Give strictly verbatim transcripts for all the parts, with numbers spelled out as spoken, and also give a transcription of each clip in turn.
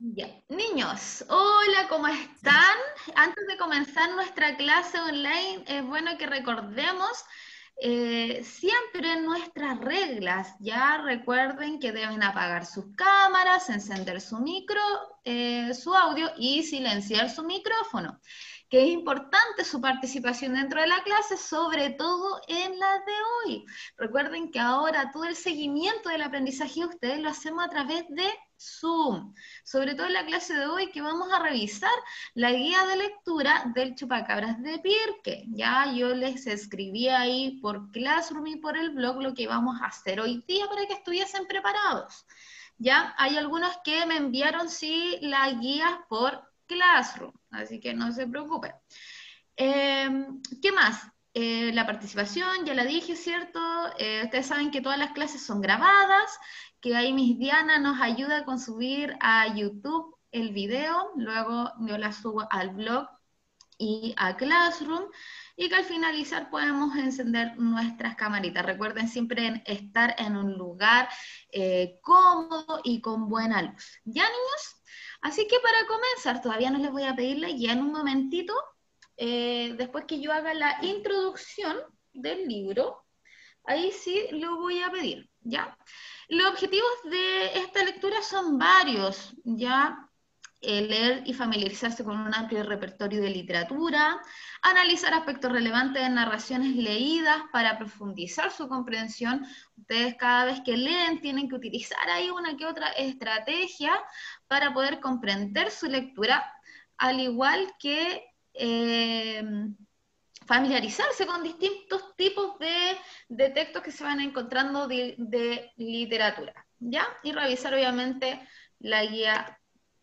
Ya. Niños, hola, ¿cómo están? Antes de comenzar nuestra clase online, es bueno que recordemos eh, siempre nuestras reglas. Ya recuerden que deben apagar sus cámaras, encender su micro, eh, su audio y silenciar su micrófono. Que es importante su participación dentro de la clase, sobre todo en la de hoy. Recuerden que ahora todo el seguimiento del aprendizaje ustedes lo hacemos a través de Zoom. Sobre todo en la clase de hoy que vamos a revisar la guía de lectura del Chupacabras de Pirque. Ya yo les escribí ahí por Classroom y por el blog lo que vamos a hacer hoy día para que estuviesen preparados. Ya hay algunos que me enviaron sí las guías por Classroom, así que no se preocupen. Eh, ¿Qué más? Eh, la participación, ya la dije, ¿cierto? Eh, ustedes saben que todas las clases son grabadas, que ahí Miss Diana nos ayuda con subir a YouTube el video, luego yo la subo al blog y a Classroom, y que al finalizar podemos encender nuestras camaritas. Recuerden siempre estar en un lugar eh, cómodo y con buena luz. ¿Ya, niños? Así que para comenzar, todavía no les voy a pedir la guía en un momentito, eh, después que yo haga la introducción del libro, ahí sí lo voy a pedir, ¿ya? Los objetivos de esta lectura son varios, ¿ya? Eh, leer y familiarizarse con un amplio repertorio de literatura, analizar aspectos relevantes de narraciones leídas para profundizar su comprensión. Ustedes cada vez que leen tienen que utilizar ahí una que otra estrategia para poder comprender su lectura, al igual que eh, familiarizarse con distintos tipos de, de, textos que se van encontrando de, de literatura, ¿ya? Y revisar obviamente la guía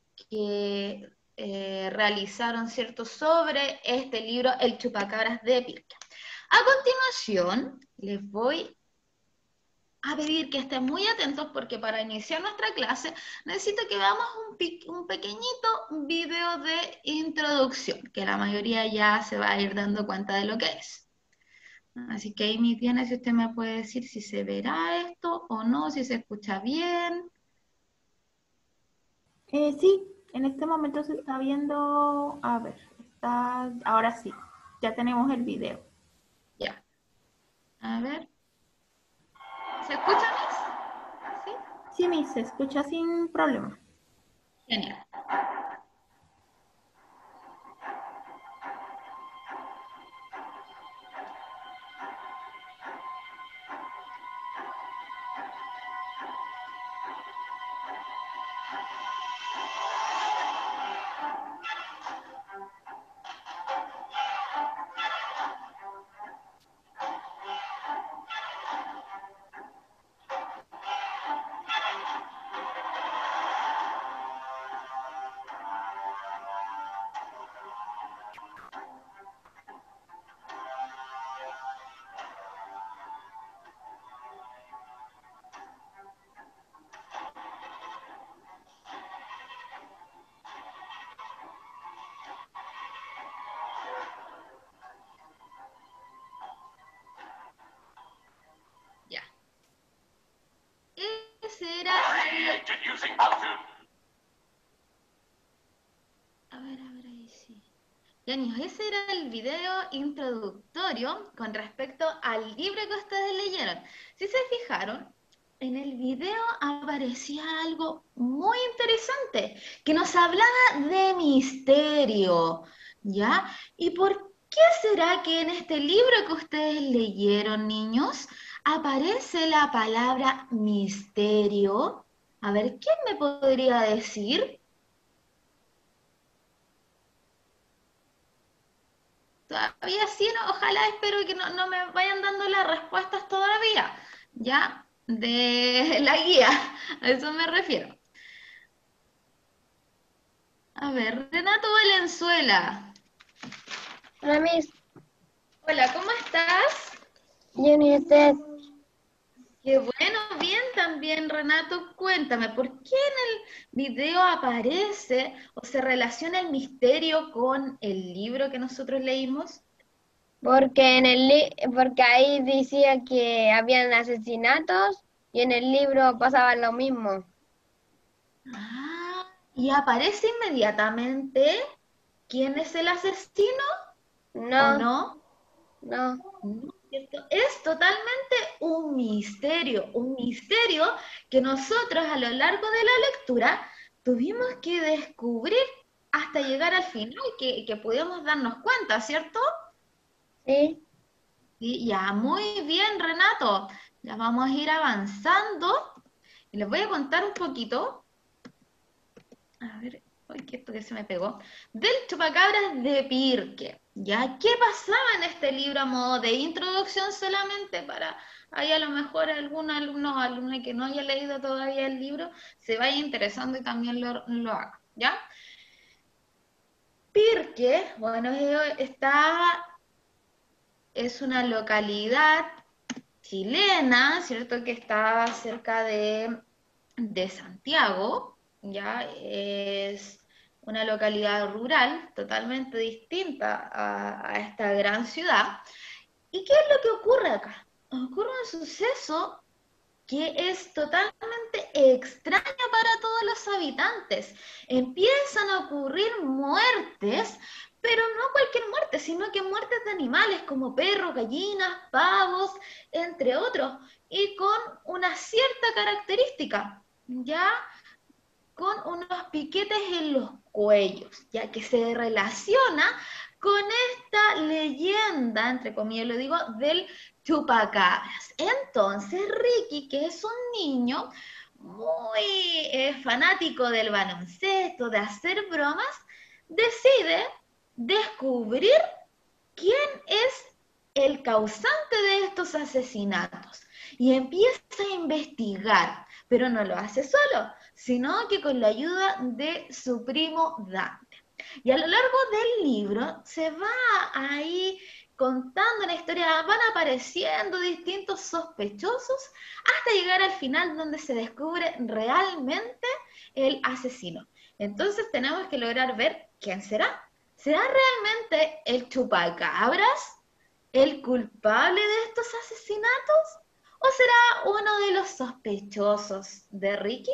que eh, realizaron, ¿cierto?, sobre este libro, El Chupacabras de Pirque. A continuación, les voy a pedir que estén muy atentos porque para iniciar nuestra clase necesito que veamos un, un pequeñito video de introducción, que la mayoría ya se va a ir dando cuenta de lo que es. Así que Amy tiene, si usted me puede decir si se verá esto o no, si se escucha bien. Eh, sí, en este momento se está viendo, a ver, está, ahora sí, ya tenemos el video. Ya, a ver. ¿Se escucha, Miss? ¿Sí? Sí, mi, se escucha sin problema. Genial. Ya. Ese era el... A ver, a ver, ahí sí. Ya, niños, ese era el video introductorio con respecto al libro que ustedes leyeron. Si se fijaron, en el video aparecía algo muy interesante, que nos hablaba de misterio, ¿ya? ¿Y por qué será que en este libro que ustedes leyeron, niños, aparece la palabra misterio? A ver, ¿quién me podría decir? Todavía sí, no, ojalá espero que no, no me vayan dando las respuestas todavía, ¿ya? De la guía, a eso me refiero. A ver, Renato Valenzuela. Hola, Miss. Hola, ¿cómo estás? Bien, ¿y usted? Qué bueno, bien también, Renato. Cuéntame, ¿por qué en el video aparece o se relaciona el misterio con el libro que nosotros leímos? Porque en el li- porque ahí decía que habían asesinatos y en el libro pasaba lo mismo. Ah, y aparece inmediatamente quién es el asesino o No, no. no. No, ¿cierto? Es totalmente un misterio, un misterio que nosotros a lo largo de la lectura tuvimos que descubrir hasta llegar al final, que, que pudimos darnos cuenta, ¿cierto? Sí. Sí, ya, muy bien, Renato. Ya vamos a ir avanzando y les voy a contar un poquito. A ver, uy, que esto que se me pegó. Del chupacabras de Pirque. ¿Ya? ¿Qué pasaba en este libro a modo de introducción solamente para ahí a lo mejor algún alumno o alumna que no haya leído todavía el libro se vaya interesando y también lo, lo haga, ¿ya? Pirque, bueno, eh, está, es una localidad chilena, ¿cierto? Que está cerca de, de Santiago, ¿ya? Es una localidad rural totalmente distinta a, a esta gran ciudad. ¿Y qué es lo que ocurre acá? Ocurre un suceso que es totalmente extraño para todos los habitantes. Empiezan a ocurrir muertes, pero no cualquier muerte, sino que muertes de animales como perros, gallinas, pavos, entre otros, y con una cierta característica, ¿ya? Con unos piquetes en los cuellos, ya que se relaciona con esta leyenda, entre comillas lo digo, del chupacabras. Entonces Ricky, que es un niño muy eh, fanático del baloncesto, de hacer bromas, decide descubrir quién es el causante de estos asesinatos y empieza a investigar, pero no lo hace solo, sino que con la ayuda de su primo Dante. Y a lo largo del libro se va ahí contando la historia, van apareciendo distintos sospechosos hasta llegar al final donde se descubre realmente el asesino. Entonces tenemos que lograr ver quién será. ¿Será realmente el chupacabras el culpable de estos asesinatos? ¿O será uno de los sospechosos de Ricky?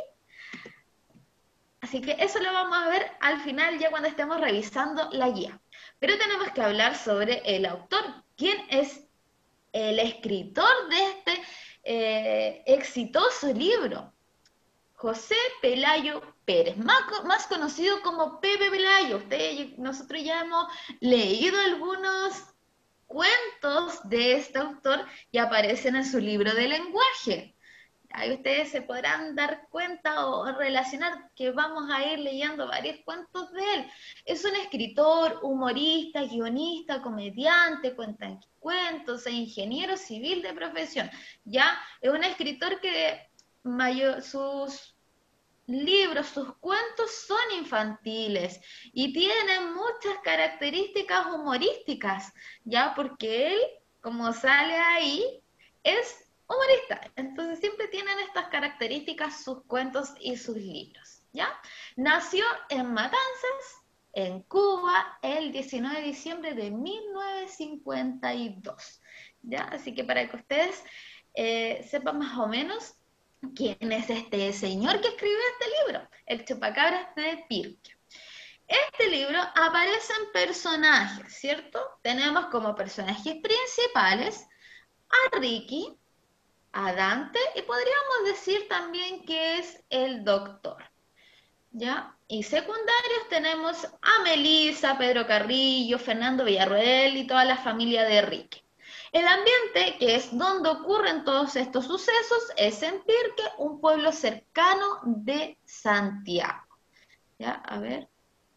Así que eso lo vamos a ver al final ya cuando estemos revisando la guía. Pero tenemos que hablar sobre el autor. ¿Quién es el escritor de este eh, exitoso libro? José Pelayo Pérez, más, más conocido como Pepe Pelayo. Ustedes, nosotros ya hemos leído algunos cuentos de este autor y aparecen en su libro de lenguaje. Ahí ustedes se podrán dar cuenta o relacionar que vamos a ir leyendo varios cuentos de él. Es un escritor, humorista, guionista, comediante, cuenta cuentos e ingeniero civil de profesión. Ya es un escritor que mayor, sus libros, sus cuentos son infantiles y tienen muchas características humorísticas, ya porque él, como sale ahí, es humorista. Entonces siempre tienen estas características sus cuentos y sus libros, ¿ya? Nació en Matanzas, en Cuba, el diecinueve de diciembre de mil novecientos cincuenta y dos, ¿ya? Así que para que ustedes eh, sepan más o menos quién es este señor que escribió este libro, el chupacabras de Pirque. Este libro aparecen personajes, ¿cierto? Tenemos como personajes principales a Ricky, a Dante y podríamos decir también que es el doctor, ¿ya? Y secundarios tenemos a Melissa, Pedro Carrillo, Fernando Villarroel y toda la familia de Ricky. El ambiente, que es donde ocurren todos estos sucesos, es en Pirque, un pueblo cercano de Santiago. ¿Ya? A ver.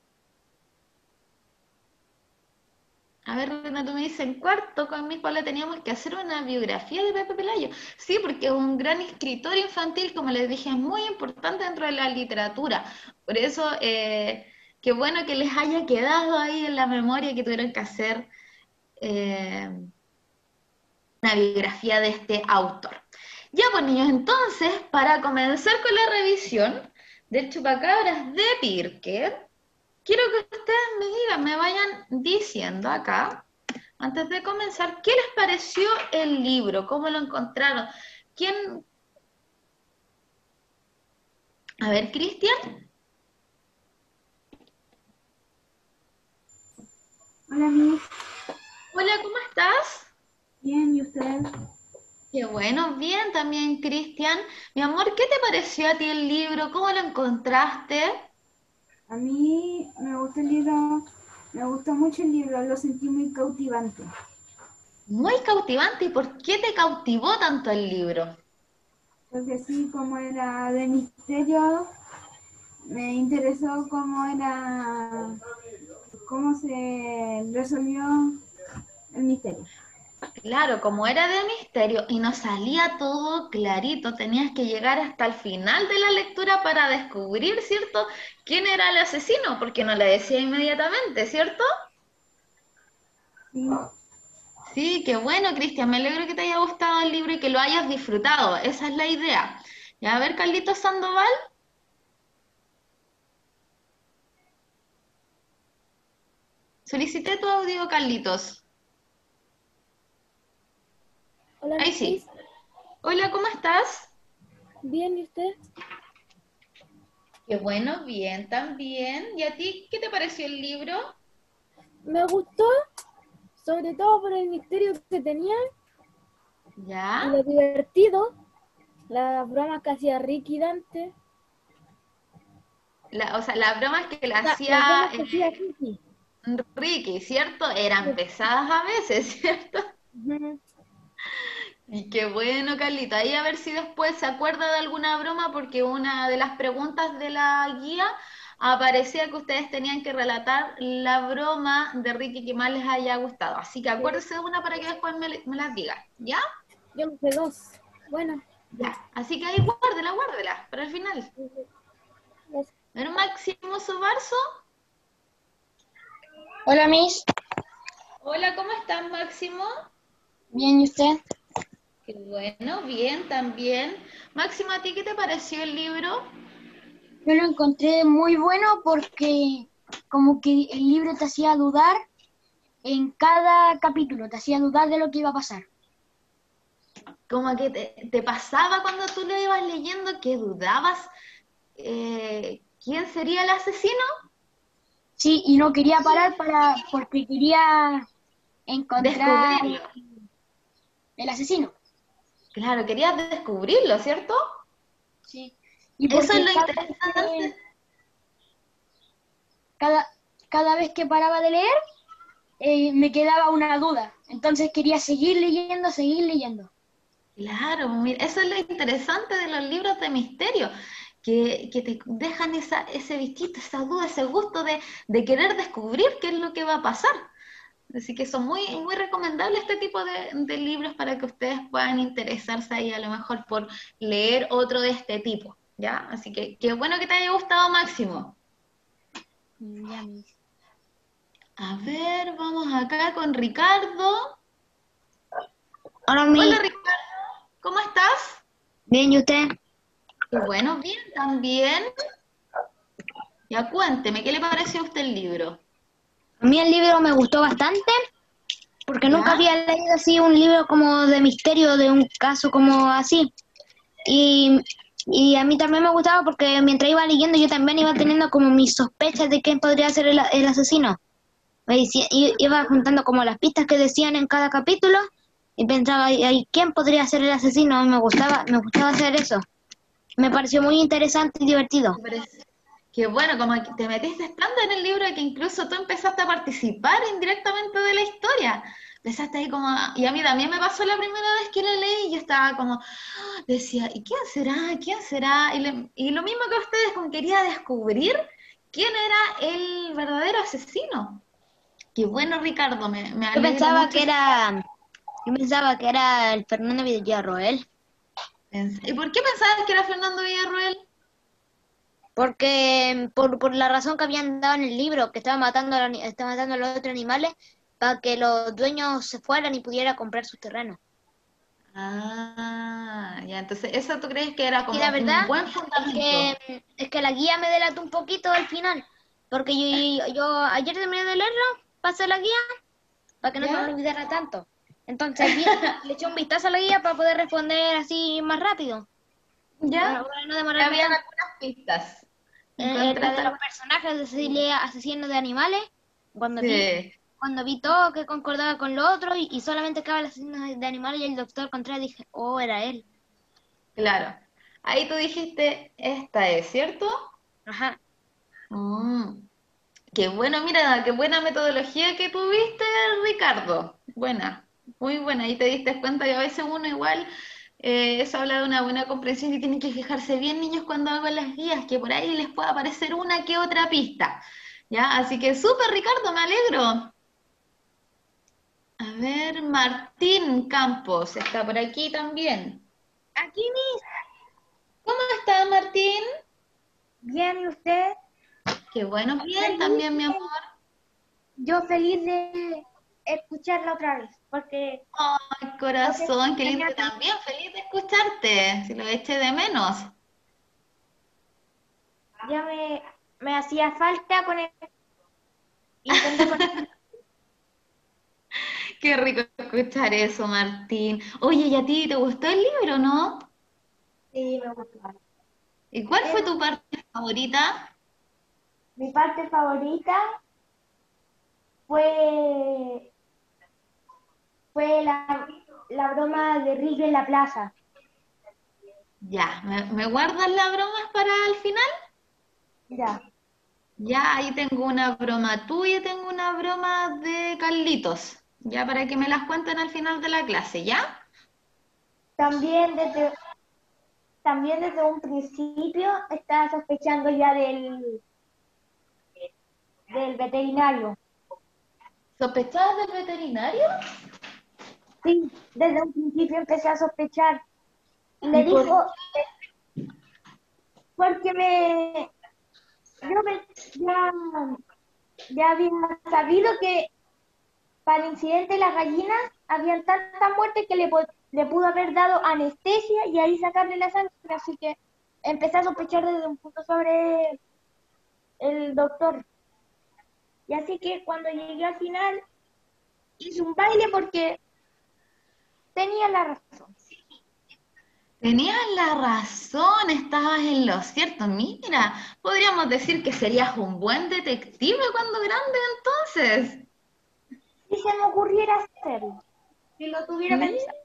A ver, Renato me dice, en cuarto con mi le teníamos que hacer una biografía de Pepe Pelayo. Sí, porque es un gran escritor infantil, como les dije, es muy importante dentro de la literatura. Por eso, eh, qué bueno que les haya quedado ahí en la memoria que tuvieron que hacer eh, una biografía de este autor. Ya, pues niños, entonces, para comenzar con la revisión del chupacabras de Pirque, quiero que ustedes me digan, me vayan diciendo acá, antes de comenzar, ¿qué les pareció el libro? ¿Cómo lo encontraron? ¿Quién? A ver, Cristian. bueno, bien también, Cristian. Mi amor, ¿qué te pareció a ti el libro? ¿Cómo lo encontraste? A mí me gustó el libro, me gustó mucho el libro, lo sentí muy cautivante. Muy cautivante. ¿Y por qué te cautivó tanto el libro? Porque así como era de misterio, me interesó cómo era, cómo se resolvió el misterio. Claro, como era de misterio y no salía todo clarito, tenías que llegar hasta el final de la lectura para descubrir, ¿cierto?, quién era el asesino, porque no le decía inmediatamente, ¿cierto? Sí, Sí, qué bueno, Cristian, me alegro que te haya gustado el libro y que lo hayas disfrutado, esa es la idea. Y a ver, Carlitos Sandoval, solicité tu audio, Carlitos. Hola, Ahí Miss. sí. Hola, ¿cómo estás? Bien, ¿y usted? Qué bueno, bien, también. ¿Y a ti qué te pareció el libro? Me gustó, sobre todo por el misterio que tenía y ¿Ya? lo divertido, las bromas que hacía Ricky Dante, La, o sea, las bromas que le la- las hacía bromas que hacía eh, Ricky. Ricky, ¿cierto? Eran pesadas a veces, ¿cierto? Ujú. Y qué bueno, Carlita. Ahí a ver si después se acuerda de alguna broma, porque una de las preguntas de la guía aparecía que ustedes tenían que relatar la broma de Ricky que más les haya gustado. Así que acuérdese de una para que después me, me las diga, ¿ya? Yo me sé dos. Bueno, Ya. Así que ahí guárdela, guárdela, para el final. gracias. ¿Pero Máximo Sobarzo? Hola, Miss. Hola, ¿cómo estás, Máximo? Bien, ¿y usted? Qué bueno, bien, también. Máximo, ¿a ti qué te pareció el libro? Yo lo encontré muy bueno porque como que el libro te hacía dudar en cada capítulo, te hacía dudar de lo que iba a pasar. Como que te, te pasaba cuando tú lo ibas leyendo que dudabas eh, quién sería el asesino. Sí, y no quería parar para porque quería encontrar Descubrirlo. el asesino. Claro, querías descubrirlo, ¿cierto? Sí. Y Eso es porque lo cada vez interesante. que, cada, cada vez que paraba de leer, eh, me quedaba una duda. Entonces quería seguir leyendo, seguir leyendo. Claro, mira, eso es lo interesante de los libros de misterio, que, que te dejan esa, ese bichito, esa duda, ese gusto de, de querer descubrir qué es lo que va a pasar. Así que son muy, muy recomendables este tipo de, de libros para que ustedes puedan interesarse ahí a lo mejor por leer otro de este tipo, ¿ya? Así que qué bueno que te haya gustado, Máximo. Ya, Miss. A ver, vamos acá con Ricardo. Hola, Hola, Miss. Ricardo, ¿cómo estás? Bien, ¿y usted? Qué bueno, bien, también. Ya cuénteme, ¿qué le pareció a usted el libro? A mí el libro me gustó bastante porque nunca ¿Ya? había leído así un libro como de misterio, de un caso como así. Y, y a mí también me gustaba porque mientras iba leyendo yo también iba teniendo como mis sospechas de quién podría ser el, el asesino. Me decía- i- iba juntando como las pistas que decían en cada capítulo y pensaba, "Ay, ay, ¿quién podría ser el asesino?" Me gustaba, me gustaba hacer eso. Me pareció muy interesante y divertido. Me parece- Qué bueno, como que te metiste tanto en el libro que incluso tú empezaste a participar indirectamente de la historia. Empezaste ahí como, a- y a mí también me pasó la primera vez que lo leí y yo estaba como, ¡ah! Decía, ¿y quién será? ¿Quién será? Y, le- y lo mismo que ustedes, como quería descubrir quién era el verdadero asesino. Qué bueno, Ricardo, me, me Yo alegro pensaba mucho. que era, yo pensaba que era el Fernando Villarroel, ¿Y por qué pensabas que era Fernando Villarroel? porque por, por la razón que habían dado en el libro, que estaba matando a, los- estaba matando a los otros animales para que los dueños se fueran y pudiera comprar sus terrenos. Ah, ya, entonces eso tú crees que era Y la como un verdad buen es fundamento. que, es que la guía me delató un poquito al final, porque yo, yo ayer terminé de leerlo, pasé la guía para que no se me ¿Ya? olvidara tanto. Entonces vi- le eché un vistazo a la guía para poder responder así más rápido, ¿Ya? para, para no Ya demorarme habían tanto. algunas pistas. Eh, eh, la Encontraste de los algunas. personajes de Cecilia asesinos de animales, cuando vi, Sí. cuando vi todo que concordaba con lo otro y, y solamente quedaba el asesino de animales y el doctor Contreras, dije, oh, era él. Claro. Ahí tú dijiste, esta es, ¿cierto? Ajá. Mm, qué bueno, mira, qué buena metodología que tuviste, Ricardo. Buena, muy buena. Ahí te diste cuenta que a veces uno igual, eh, eso habla de una buena comprensión y tienen que fijarse bien, niños, cuando hagan las guías, que por ahí les pueda aparecer una que otra pista. ¿Ya? Así que súper, Ricardo, me alegro. A ver, Martín Campos está por aquí también. Aquí, Miss. ¿Cómo está, Martín? Bien, ¿y usted? Qué bueno, bien Feliz. también, mi amor. Yo feliz de escucharla otra vez, porque Ay, corazón, qué lindo tenía- también, feliz de escucharte, si lo eché de menos. ya me, me hacía falta con el... Intenté con... Qué rico escuchar eso, Martín. Oye, ¿y a ti te gustó el libro, no? Sí, me gustó. ¿Y cuál fue Eh, tu parte favorita? Mi parte favorita fue, fue la, la broma de Rick en la plaza. Ya, ¿me, me guardas las bromas para el final? Ya. Ya, ahí tengo una broma tuya y tengo una broma de Carlitos. Ya, para que me las cuenten al final de la clase, ¿ya? También desde, también desde un principio estaba sospechando ya del, del veterinario. ¿Sospechabas del veterinario? Sí, desde un principio empecé a sospechar. Y ¿Y le por dijo, porque me, yo me, ya, ya había sabido que para el incidente de las gallinas habían tantas muertes que le, po- le pudo haber dado anestesia y ahí sacarle la sangre, así que empecé a sospechar desde un punto sobre el doctor. Y así que cuando llegué al final hice un baile porque tenía la razón. Tenías la razón, estabas en lo cierto. Mira, podríamos decir que serías un buen detective cuando grande entonces. Si se me ocurriera hacerlo, si lo tuviera ¿Sí? pensado.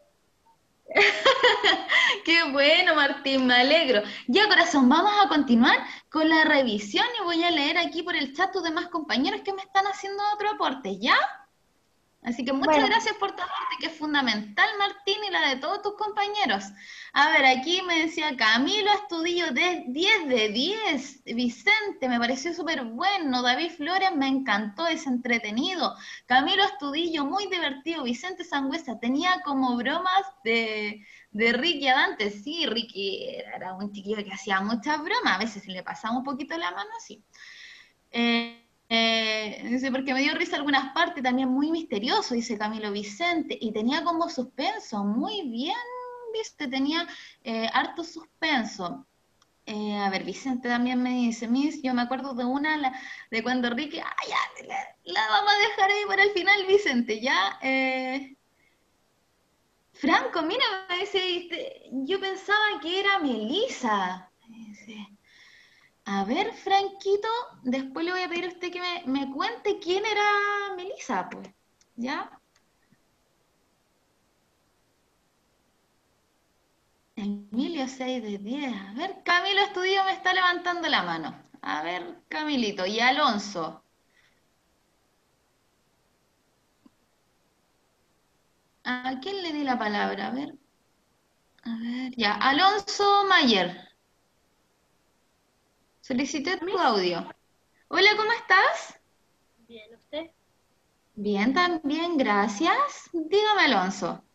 Qué bueno, Martín, me alegro. Ya, corazón, vamos a continuar con la revisión y voy a leer aquí por el chat tus demás compañeros que me están haciendo otro aporte, ¿ya? Así que muchas Bueno, gracias por tu aporte, que es fundamental, Martín, y la de todos tus compañeros. A ver, aquí me decía Camilo Astudillo, de diez de diez. Vicente, me pareció súper bueno. David Flores, me encantó, es entretenido. Camilo Astudillo, muy divertido. Vicente Sangüesa, tenía como bromas de, de Ricky Adante. Sí, Ricky era un chiquillo que hacía muchas bromas, a veces si le pasaba un poquito la mano, sí. Eh, eh, dice, porque me dio risa algunas partes, también muy misterioso, dice Camilo Vicente, y tenía como suspenso, muy bien, viste, tenía eh, harto suspenso. Eh, a ver, Vicente también me dice, Miss, yo me acuerdo de una, la, de cuando Ricky, ah, ya, la, la vamos a dejar ahí para el final, Vicente, ya. Eh, Franco, mira, me dice, "Este, yo pensaba que era Melissa. Me dice, a ver, Franquito, después le voy a pedir a usted que me, me cuente quién era Melissa, pues. ¿Ya? Emilio seis de diez. A ver, Camilo Estudio me está levantando la mano. A ver, Camilito. Y Alonso. ¿A quién le di la palabra? A ver. A ver, ya. Alonso Mayer. Solicité tu audio. Hola, ¿cómo estás? Bien, ¿usted? Bien, también, gracias. Dígame, Alonso.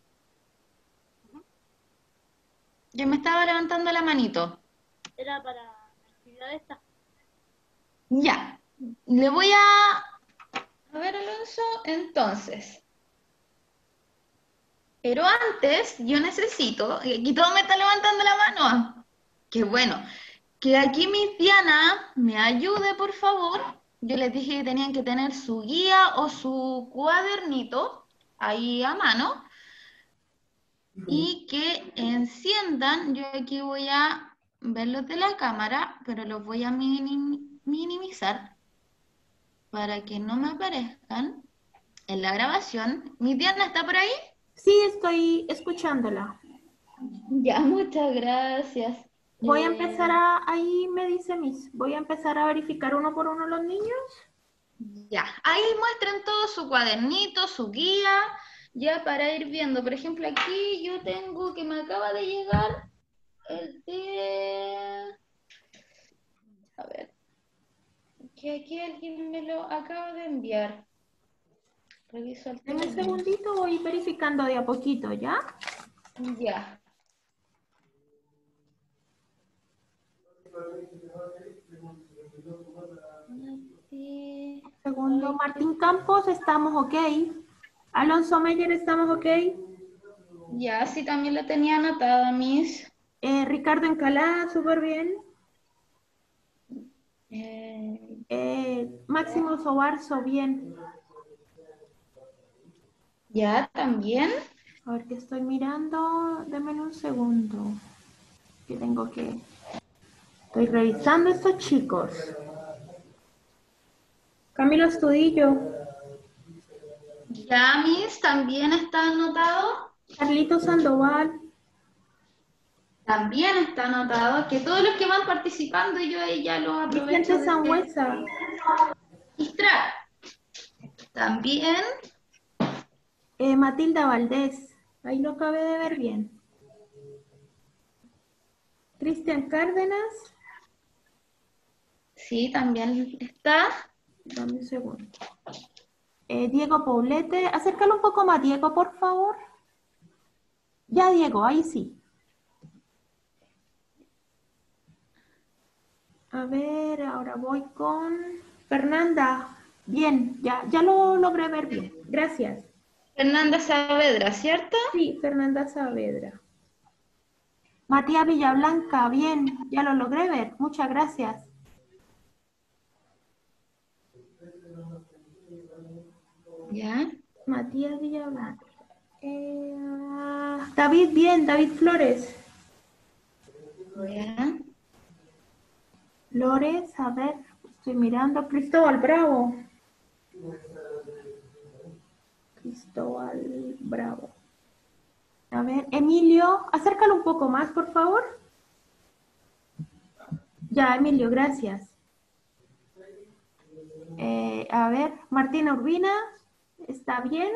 Yo me estaba levantando la manito. Era para la actividad esta. Ya. Le voy a... A ver, Alonso, entonces. Pero antes, yo necesito... y aquí todo me está levantando la mano. Qué bueno. Que aquí mi Diana me ayude, por favor. Yo les dije que tenían que tener su guía o su cuadernito ahí a mano. Y que enciendan, yo aquí voy a verlos de la cámara, pero los voy a minim- minimizar para que no me aparezcan. en la grabación. ¿Mi Diana está por ahí? Sí, estoy escuchándola. Ya, muchas gracias. Voy a Eh, empezar a, ahí me dice Miss, voy a empezar a verificar uno por uno los niños. Ya, ahí muestren todo su cuadernito, su guía, ya para ir viendo. Por ejemplo, aquí yo tengo que me acaba de llegar el de... A ver, que aquí alguien me lo acaba de enviar. Reviso el En un teléfono. segundito voy verificando de a poquito, ¿ya? Ya. Sí. Segundo, Martín Campos, estamos ok. Alonso Meyer, estamos ok. Ya, sí, también lo tenía anotada, Miss. Eh, Ricardo Encalada, súper bien. Eh, Eh, Máximo Sobarzo, bien. ya, también. A ver qué estoy mirando. Denme un segundo. Que tengo que... Estoy revisando estos chicos. Camilo Estudillo. Ya, Miss, también está anotado. Carlito Sandoval. También está anotado que todos los que van participando, yo ahí ya lo aprovecho Vicente de Sangüesa. registrar. También, Eh, Matilda Valdés. Ahí lo acabé de ver bien. Cristian Cárdenas. sí, también está. Dame un segundo. Eh, Diego Poblete. Acércalo un poco más, Diego, por favor. Ya, Diego, ahí sí. A ver, ahora voy con Fernanda. Bien, ya, ya lo logré ver bien. Gracias. Fernanda Saavedra, ¿cierto? Sí, Fernanda Saavedra. Matías Villablanca, bien, ya lo logré ver. Muchas gracias. Ya. Matías Villablanca. Eh, David, bien, David Flores. Ya. Flores, a ver, estoy mirando. Cristóbal Bravo. Cristóbal Bravo. A ver, Emilio, acércalo un poco más, por favor. Ya, Emilio, gracias. Eh, a ver, Martina Urbina, ¿está bien?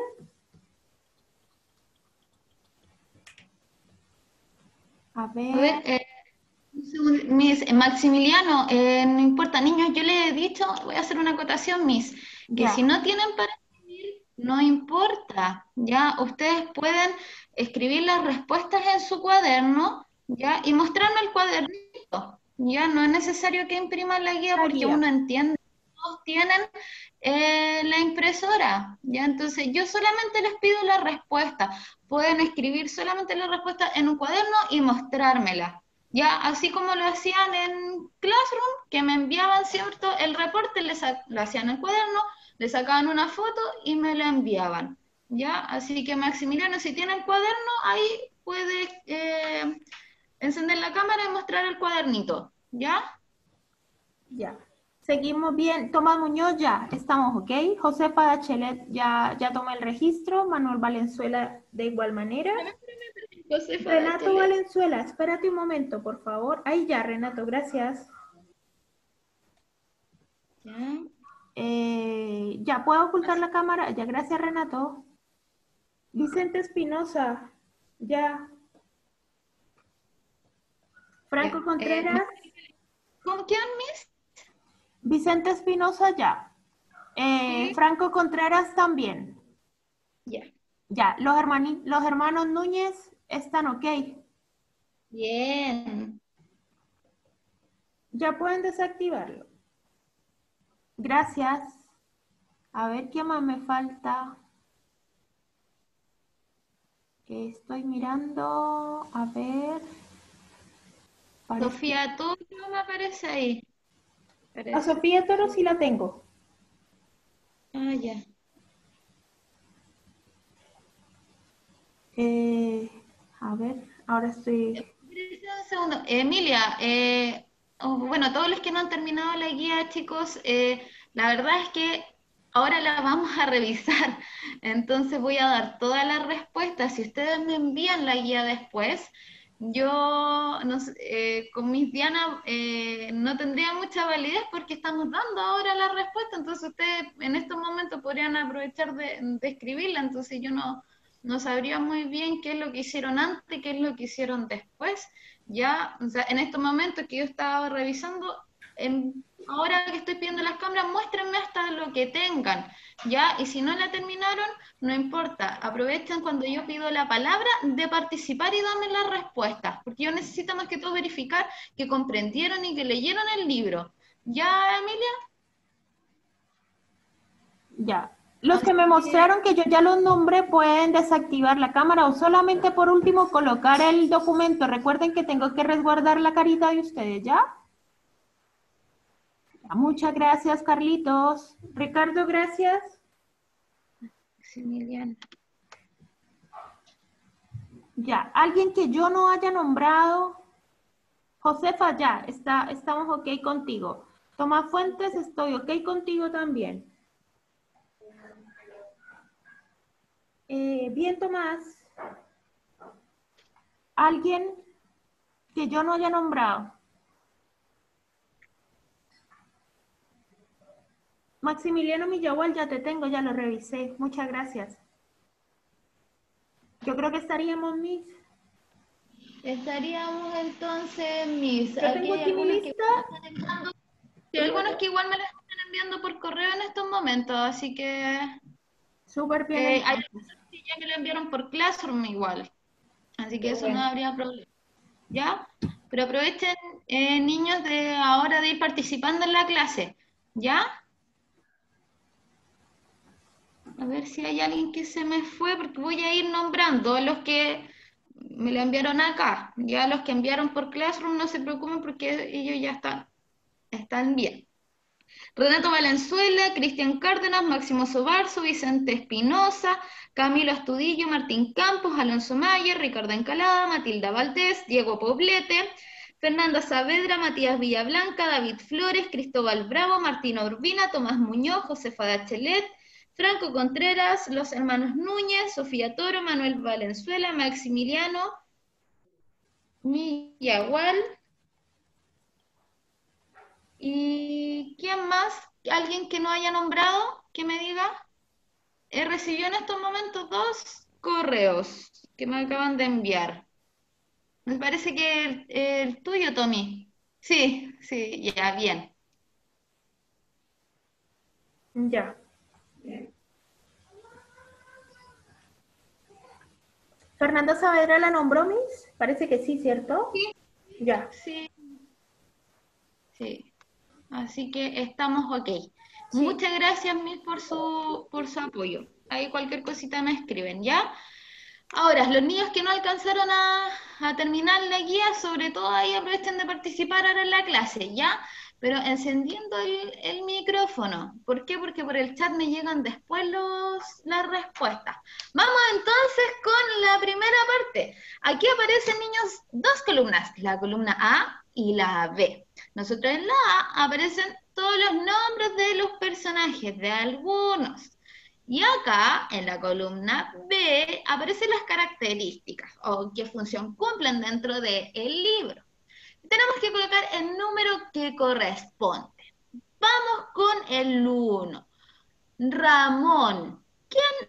A ver. A ver, eh, un segundo, Miss eh, Maximiliano, eh, no importa, niños, yo les he dicho, voy a hacer una acotación, Miss, que Ya. si no tienen para escribir, no importa, ya, ustedes pueden escribir las respuestas en su cuaderno, ya, y mostrarme el cuadernito, ya, no es necesario que impriman la guía La porque guía. uno entiende, todos tienen eh, la impresora, ya, entonces yo solamente les pido la respuesta, pueden escribir solamente la respuesta en un cuaderno y mostrármela. Ya, así como lo hacían en Classroom, que me enviaban, ¿cierto? El reporte, les lo hacían en el cuaderno, le sacaban una foto y me lo enviaban. ¿Ya? Así que Maximiliano, si tiene el cuaderno, ahí puede eh, encender la cámara y mostrar el cuadernito. ¿Ya? Ya. Seguimos bien. Tomás Muñoz, ya, estamos ok. Josefa Bachelet, ya, ya tomó el registro. Manuel Valenzuela, de igual manera. Josefa Renato Bachelet. Valenzuela, espérate un momento, por favor. Ahí ya, Renato, gracias. ¿Ya? Eh, ya, ¿puedo ocultar la cámara? Ya, gracias, Renato. Vicente Espinosa, ya. Franco Ya. Contreras. Eh, ¿Con quién, Miss? Vicente Espinosa, ya. Eh, Sí. Franco Contreras también. Ya. Ya, los, hermani- los hermanos Núñez están ok. Bien. Ya pueden desactivarlo. Gracias. A ver, ¿qué más me falta? Estoy mirando, a ver. Parece- Sofía, tú no me aparece ahí. A Parece. Sofía Toro sí la tengo. Ah, ya. Eh, a ver, ahora estoy... Un segundo. Emilia, eh, oh, bueno, todos los que no han terminado la guía, chicos, eh, la verdad es que ahora la vamos a revisar. Entonces voy a dar todas las respuestas. Si ustedes me envían la guía después, yo no sé, eh, con Miss Diana eh, no tendría mucha validez porque estamos dando ahora la respuesta, entonces ustedes en estos momentos podrían aprovechar de, de escribirla, entonces yo no, no sabría muy bien qué es lo que hicieron antes, qué es lo que hicieron después. Ya, o sea, en estos momentos que yo estaba revisando, en, ahora que estoy pidiendo las cámaras, muéstrenme hasta lo que tengan, ¿ya? Y si no la terminaron, no importa, aprovechen cuando yo pido la palabra de participar y darme las respuestas, porque yo necesito más que todo verificar que comprendieron y que leyeron el libro. ¿Ya, Emilia? Ya. Los que me mostraron que yo ya los nombré pueden desactivar la cámara o solamente por último colocar el documento. Recuerden que tengo que resguardar la carita de ustedes, ¿ya? Muchas gracias, Carlitos. Ricardo, gracias. Maximiliano. Ya, alguien que yo no haya nombrado. Josefa, ya, está, estamos ok contigo. Tomás Fuentes, estoy ok contigo también. Eh, bien, Tomás. ¿Alguien que yo no haya nombrado? Maximiliano Millahual, ya te tengo, ya lo revisé. Muchas gracias. Yo creo que estaríamos, Miss. Estaríamos entonces, Miss. Yo tengo aquí mi lista. Sí, hay algunos que igual me las están enviando por correo en estos momentos, así que... Súper bien. Eh, hay otros que ya me lo enviaron por Classroom igual, así que eso no habría problema, ¿ya? Pero aprovechen, eh, niños, de ahora de ir participando en la clase, ¿ya? A ver si hay alguien que se me fue, porque voy a ir nombrando a los que me lo enviaron acá. Ya los que enviaron por Classroom no se preocupen porque ellos ya están, están bien. Renato Valenzuela, Cristian Cárdenas, Máximo Sobarzo, Vicente Espinosa, Camilo Astudillo, Martín Campos, Alonso Mayer, Ricardo Encalada, Matilda Valdés, Diego Poblete, Fernanda Saavedra, Matías Villablanca, David Flores, Cristóbal Bravo, Martina Urbina, Tomás Muñoz, Josefa Dachelet, Franco Contreras, los hermanos Núñez, Sofía Toro, Manuel Valenzuela, Maximiliano Millahual. ¿Y quién más? ¿Alguien que no haya nombrado? Que me diga. He recibido en estos momentos dos correos que me acaban de enviar. Me parece que el, el tuyo, Tommy. Sí, sí, ya, bien. Ya. ¿Fernanda Saavedra la nombró, Miss? Parece que sí, ¿cierto? Sí. Ya. Sí. Sí. Así que estamos ok. Sí. Muchas gracias, Miss, por su, por su apoyo. Ahí cualquier cosita me escriben, ¿ya? Ahora, los niños que no alcanzaron a, a terminar la guía, sobre todo ahí aprovechen de participar ahora en la clase, ¿ya? Pero encendiendo el, el micrófono. ¿Por qué? Porque por el chat me llegan después los, las respuestas. Vamos entonces con la primera parte. Aquí aparecen, niños, dos columnas, la columna A y la B. Nosotros en la A aparecen todos los nombres de los personajes, de algunos. Y acá, en la columna B, aparecen las características o qué función cumplen dentro del libro. Tenemos que colocar el número que corresponde. Vamos con el uno. Ramón. ¿Quién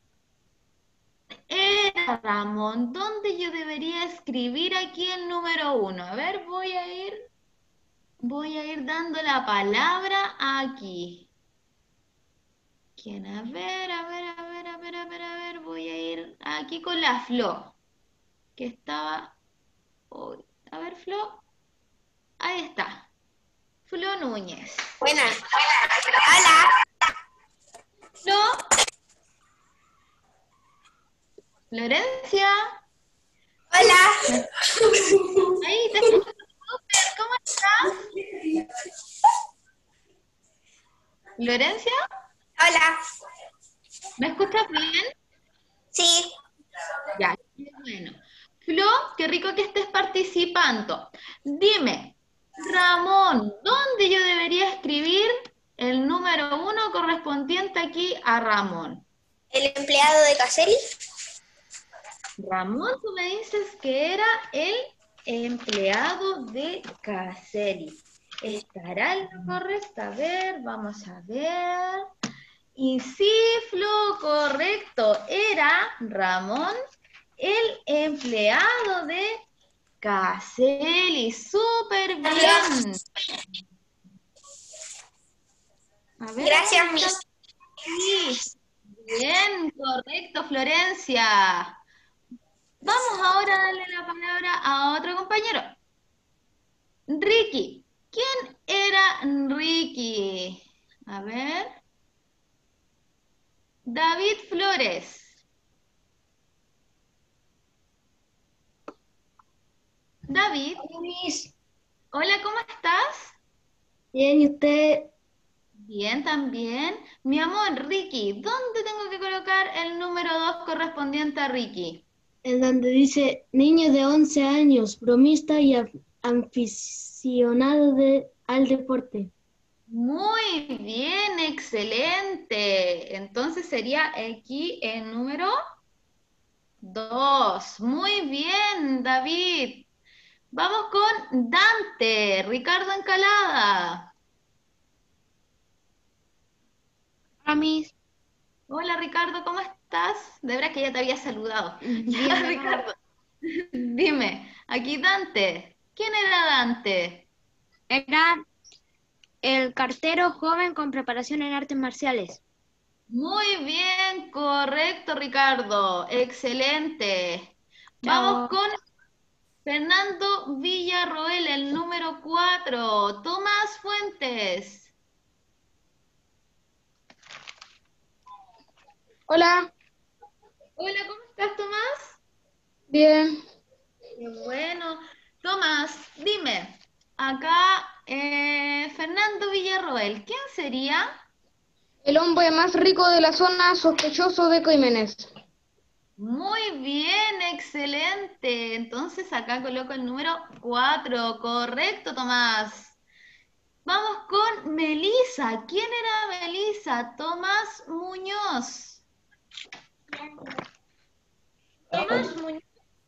era Ramón? ¿Dónde yo debería escribir aquí el número uno? A ver, voy a ir, voy a ir dando la palabra aquí. ¿Quién? A ver, a ver, a ver, a ver, a ver, a ver, voy a ir aquí con la Flo, que estaba... Oh, a ver, Flo. Ahí está. Flo Núñez. Buenas. Hola. Flo. Florencia. Hola. Ahí te escucho súper. ¿Cómo estás? ¿Florencia? Hola. ¿Me escuchas bien? Sí. Ya, bueno. Flo, qué rico que estés participando. Dime, Ramón, ¿dónde yo debería escribir el número uno correspondiente está aquí a Ramón? El empleado de Caselli. Ramón, tú me dices que era el empleado de Caselli. ¿Estará en lo correcto? A ver, vamos a ver. Y sí, Flo, correcto. Era Ramón, el empleado de Caselli. ¡Súper bien! A ver, Gracias, ¿dónde está? Miss. Sí. Bien, correcto, Florencia. Vamos ahora a darle la palabra a otro compañero. Ricky. ¿Quién era Ricky? A ver. David Flores. David. Hola, Miss. Hola, ¿cómo estás? Bien, ¿y usted? Bien, también. Mi amor, Ricky, ¿dónde tengo que colocar el número dos correspondiente a Ricky? En donde dice niño de once años, bromista y af- aficionado de, al deporte. Muy bien, excelente. Entonces sería aquí el número dos. Muy bien, David. Vamos con Dante, Ricardo Encalada. Hola, Miss. Hola, Ricardo, ¿cómo estás? De verdad que ya te había saludado. Ya, Bien, Ricardo. Dime, aquí Dante. ¿Quién era Dante? Era el cartero joven con preparación en artes marciales. Muy bien, correcto, Ricardo. Excelente. Vamos Chao. con Fernando Villarroel, el número cuatro. Tomás Fuentes. Hola. Hola, ¿cómo estás, Tomás? Bien. Qué bueno. Tomás, dime, acá eh, Fernando Villarroel, ¿quién sería? El hombre más rico de la zona, sospechoso de crímenes. Muy bien, excelente. Entonces acá coloco el número cuatro. Correcto, Tomás. Vamos con Melisa. ¿Quién era Melisa? Tomás Muñoz. Tomás Muñoz.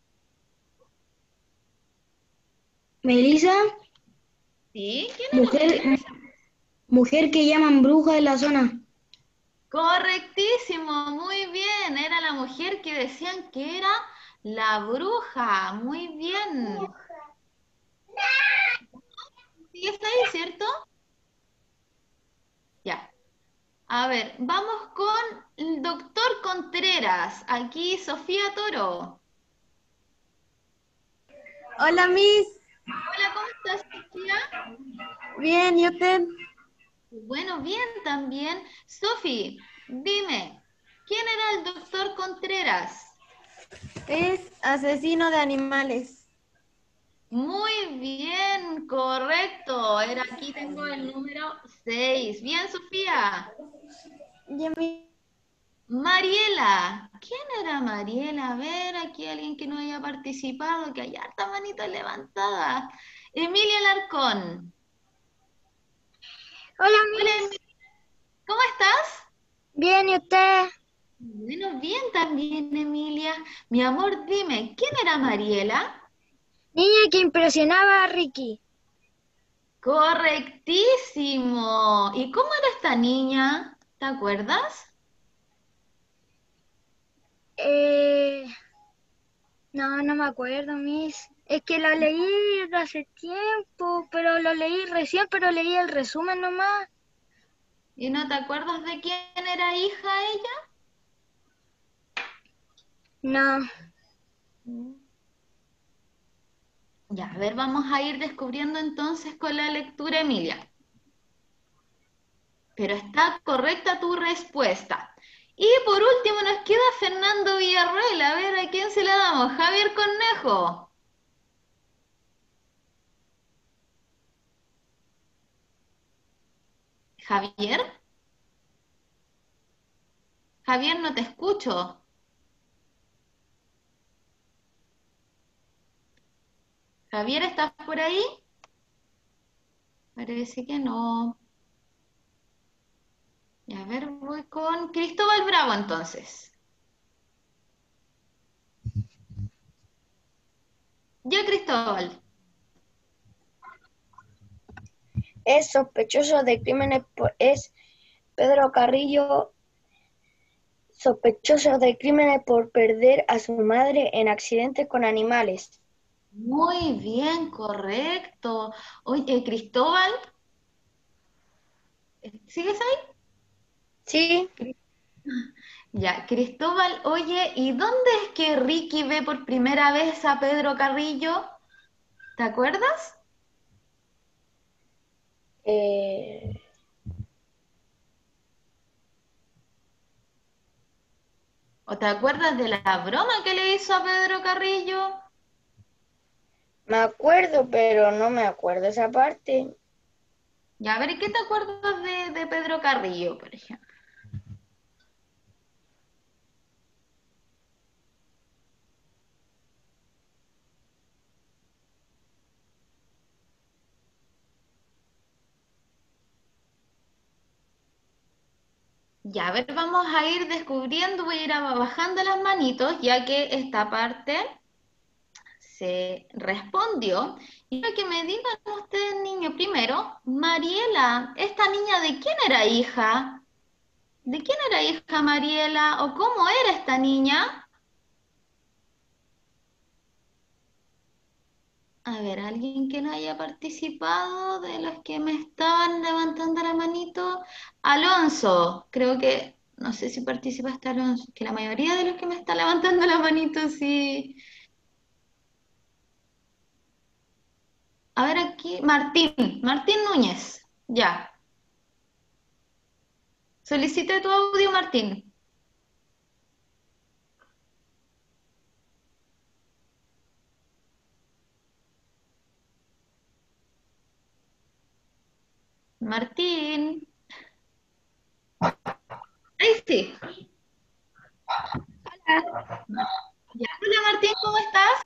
Melissa, ¿Sí? ¿Quién era mujer, Melisa? mujer que llaman bruja de la zona. Correctísimo, muy bien. Era la mujer que decían que era la bruja. Muy bien. ¿Sigues ahí, cierto? Ya. A ver, vamos con el doctor Contreras. Aquí Sofía Toro. Hola, Miss. Hola, ¿cómo estás, Sofía? Bien, ¿y usted? Bueno, bien también. Sofi, dime, ¿quién era el doctor Contreras? Es asesino de animales. Muy bien, correcto. Era aquí tengo el número seis. Bien, Sofía. Y a mí- Mariela, ¿quién era Mariela? A ver, aquí alguien que no haya participado, que hay harta manita levantada. Emilia Larcón. Hola, Hola, Miss. Emilia, ¿cómo estás? Bien, ¿y usted? Bueno, bien también, Emilia. Mi amor, dime, ¿quién era Mariela? Niña que impresionaba a Ricky. Correctísimo. ¿Y cómo era esta niña? ¿Te acuerdas? Eh, no, no me acuerdo, Miss. Es que lo leí hace tiempo, pero lo leí recién, pero leí el resumen nomás. ¿Y no te acuerdas de quién era hija ella? No. Ya, a ver, vamos a ir descubriendo entonces con la lectura, Emilia. Pero está correcta tu respuesta. Y por último nos queda Fernando Villarroel. A ver, ¿a quién se la damos? Javier Cornejo. Javier. Javier, no te escucho. Javier, ¿estás por ahí? Parece que no. Ya, A ver, voy con Cristóbal Bravo entonces. Ya, Cristóbal. Es sospechoso de crímenes por, es Pedro Carrillo, sospechoso de crímenes por perder a su madre en accidentes con animales. Muy bien, correcto. Oye, Cristóbal, ¿sigues ahí? Sí, Ya, Cristóbal, oye, ¿y dónde es que Ricky ve por primera vez a Pedro Carrillo? ¿Te acuerdas? eh, ¿O te acuerdas de la broma que le hizo a Pedro Carrillo? me acuerdo, pero no me acuerdo esa parte. Ya, a ver, ¿qué te acuerdas de, de Pedro Carrillo, por ejemplo? Ya, a ver, vamos a ir descubriendo, voy a ir a- bajando las manitos, ya que esta parte se respondió. Y quiero que me digan ustedes, niño, primero, Mariela, ¿esta niña de quién era hija? ¿De quién era hija Mariela? ¿O cómo era esta niña? A ver, alguien que no haya participado de los que me estaban levantando la manito. Alonso, creo que, no sé si participa este Alonso, que la mayoría de los que me están levantando la manito sí. A ver aquí, Martín, Martín Núñez, ya. Solicité tu audio, Martín. Martín. Ahí sí. Ya. Hola Martín, ¿cómo estás?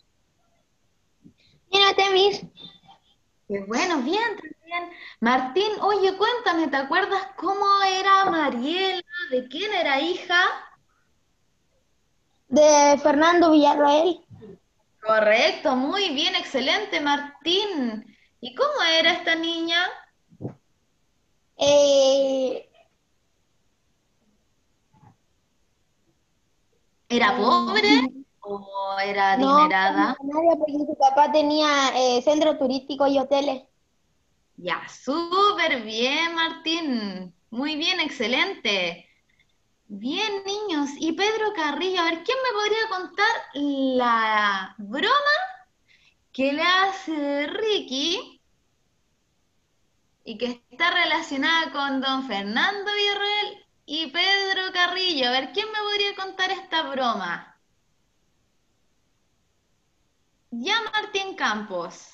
Mira, Temis. Qué bueno, bien, también. Martín, oye, cuéntame, ¿te acuerdas cómo era Mariela? ¿De quién era hija? De Fernando Villarroel. Correcto, muy bien, excelente, Martín. ¿Y cómo era esta niña? Eh, ¿Era pobre mm, o era no, adinerada? nadie, porque su papá tenía eh, centro turístico y hoteles. Ya, súper bien, Martín. Muy bien, excelente. Bien, niños. Y Pedro Carrillo, a ver, ¿quién me podría contar la broma que le hace Ricky y que está relacionada con don Fernando Villarroel y Pedro Carrillo? A ver, ¿quién me podría contar esta broma? Ya, Martín Campos.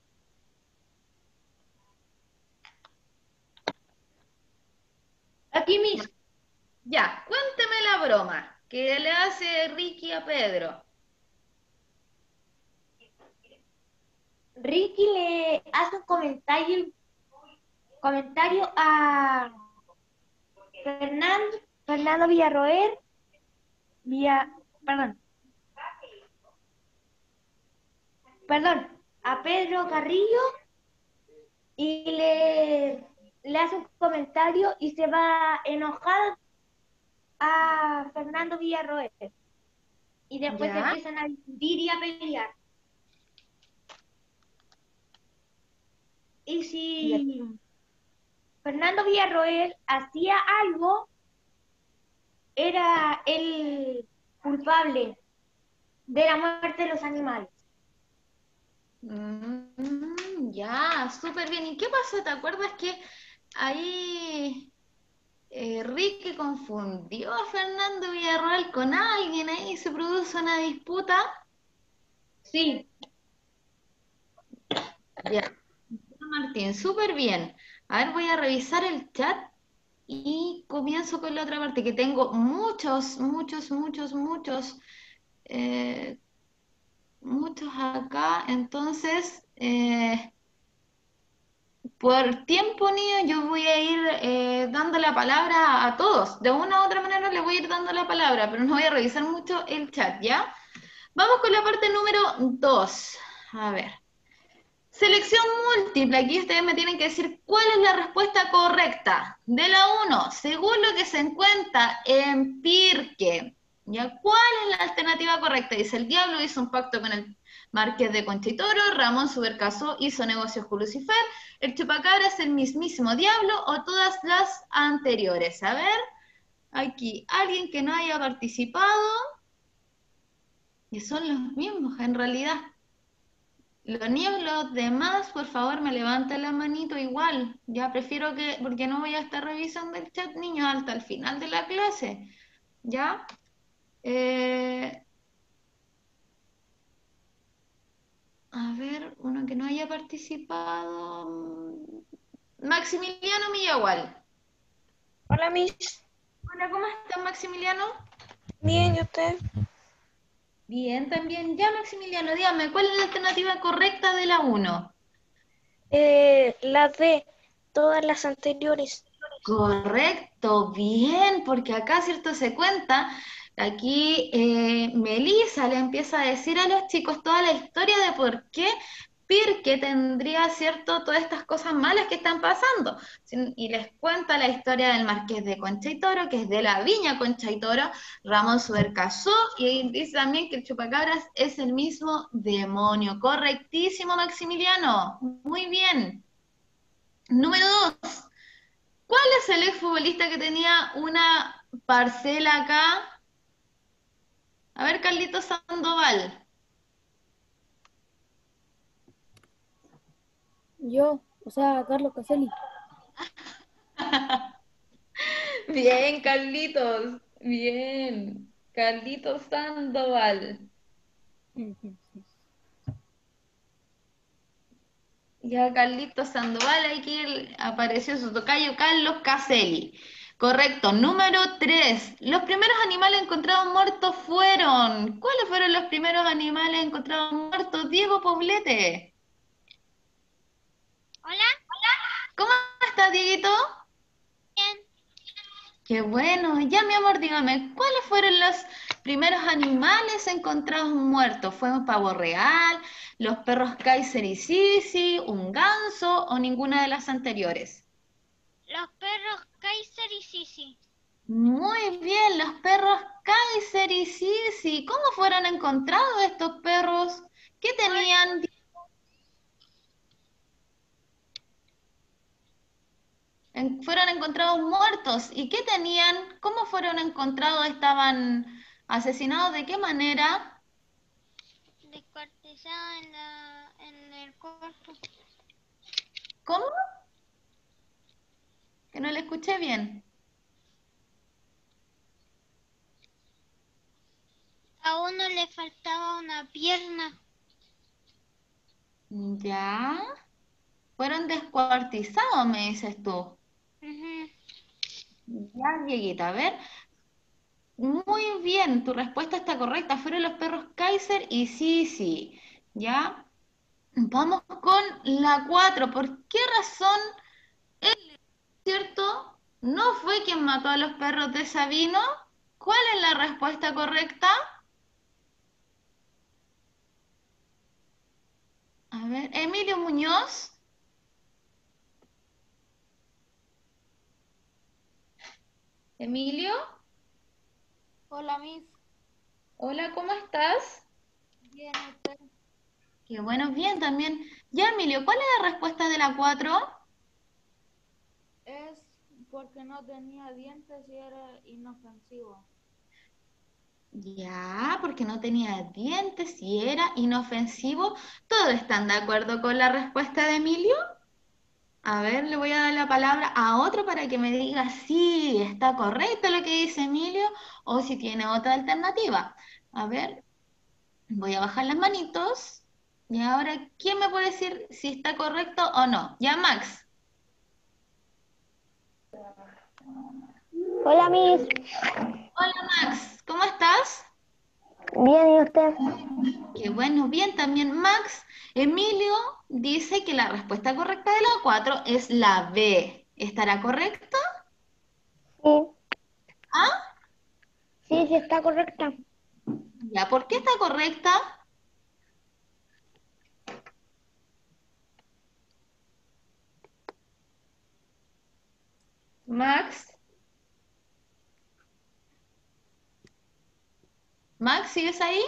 Aquí mismo. Ya, cuénteme la broma que le hace Ricky a Pedro. Ricky le hace un comentario, comentario a Fernando, Fernando Villarroel, Villa, perdón, perdón, a Pedro Carrillo y le, le hace un comentario y se va enojado a Fernando Villarroel. Y después Ya, empiezan a discutir y a pelear. Y si Fernando Villarroel hacía algo, era el culpable de la muerte de los animales. mm, ya, súper bien. ¿Y qué pasó? ¿Te acuerdas que ahí eh, Ricky confundió a Fernando Villarroel con alguien? Ahí se produjo una disputa. Sí, Ya, Martín, súper bien. A ver, voy a revisar el chat y comienzo con la otra parte, que tengo muchos, muchos, muchos, muchos, eh, muchos acá. Entonces, eh, por tiempo, niño, yo voy a ir eh, eh, dando la palabra a todos. De una u otra manera les voy a ir dando la palabra, pero no voy a revisar mucho el chat, ¿ya? Vamos con la parte número dos. A ver. Selección múltiple. Aquí ustedes me tienen que decir cuál es la respuesta correcta. De la uno, según lo que se encuentra en Pirque. ¿Ya? ¿Cuál es la alternativa correcta? Dice, el diablo hizo un pacto con el Marqués de Concha y Toro, Ramón Subercasó hizo negocios con Lucifer, el chupacabra es el mismísimo diablo o todas las anteriores. A ver, aquí, alguien que no haya participado, y son los mismos en realidad. Los niños, los demás, por favor, me levanten la manito igual. Ya prefiero que, porque no voy a estar revisando el chat, niños, hasta el final de la clase. ¿Ya? Eh, a ver, uno que no haya participado. Maximiliano Millagual. Hola, Miss. Hola, ¿cómo estás, Maximiliano? Bien, ¿y usted? Bien, también. Ya, Maximiliano, dígame, ¿cuál es la alternativa correcta de la uno? Eh, la D, todas las anteriores. Correcto, bien, porque acá, ¿cierto? Se cuenta, aquí eh, Melissa le empieza a decir a los chicos toda la historia de por qué Pirque tendría, ¿cierto?, todas estas cosas malas que están pasando. Y les cuenta la historia del Marqués de Concha y Toro, que es de la viña Concha y Toro, Ramón Subercasó, y dice también que el chupacabras es el mismo demonio. Correctísimo, Maximiliano, muy bien. Número dos. ¿Cuál es el exfutbolista que tenía una parcela acá? A ver, Carlitos Sandoval. Yo, o sea, Carlos Caselli. Bien, Carlitos. Bien. Carlitos Sandoval. Ya Carlitos Sandoval, aquí apareció su tocayo Carlos Caselli. Correcto. Número tres. Los primeros animales encontrados muertos fueron. ¿Cuáles fueron los primeros animales encontrados muertos? Diego Poblete. Hola. Hola. ¿Cómo estás, Dieguito? Bien. Qué bueno. Ya, mi amor, dígame, ¿cuáles fueron los primeros animales encontrados muertos? ¿Fue un pavo real, los perros Kaiser y Sisi, un ganso o ninguna de las anteriores? Los perros Kaiser y Sisi. Muy bien, los perros Kaiser y Sisi. ¿Cómo fueron encontrados estos perros? ¿Qué tenían? En- fueron encontrados muertos. ¿Y qué tenían? ¿Cómo fueron encontrados? ¿Estaban asesinados? ¿De qué manera? Descuartizado en, la, en el cuerpo. ¿Cómo? Que no le escuché bien. A uno le faltaba una pierna. Ya. Fueron descuartizados, me dices tú. Ujú. Ya, Dieguita, a ver. Muy bien, tu respuesta está correcta. Fueron los perros Kaiser y Sisi. ¿Ya? Vamos con la cuatro. ¿Por qué razón él, cierto, no fue quien mató a los perros de Sabino? ¿Cuál es la respuesta correcta? A ver, Emilio Muñoz. Emilio. Hola, Miss. Hola, ¿cómo estás? Bien, usted. Qué bueno, bien también. Ya, Emilio, ¿cuál es la respuesta de la cuatro? Es porque no tenía dientes y era inofensivo. Ya, porque no tenía dientes y era inofensivo. ¿Todos están de acuerdo con la respuesta de Emilio? A ver, le voy a dar la palabra a otro para que me diga si está correcto lo que dice Emilio o si tiene otra alternativa. A ver, voy a bajar las manitos. Y ahora, ¿quién me puede decir si está correcto o no? Ya, Max. Hola, Miss. Hola, Max. ¿Cómo estás? Bien, ¿y usted? Qué bueno, bien también, Max. Emilio dice que la respuesta correcta de la cuatro es la B. ¿Estará correcto? sí está correcta. Ya, ¿por qué está correcta? Max. Max, ¿sigues ahí?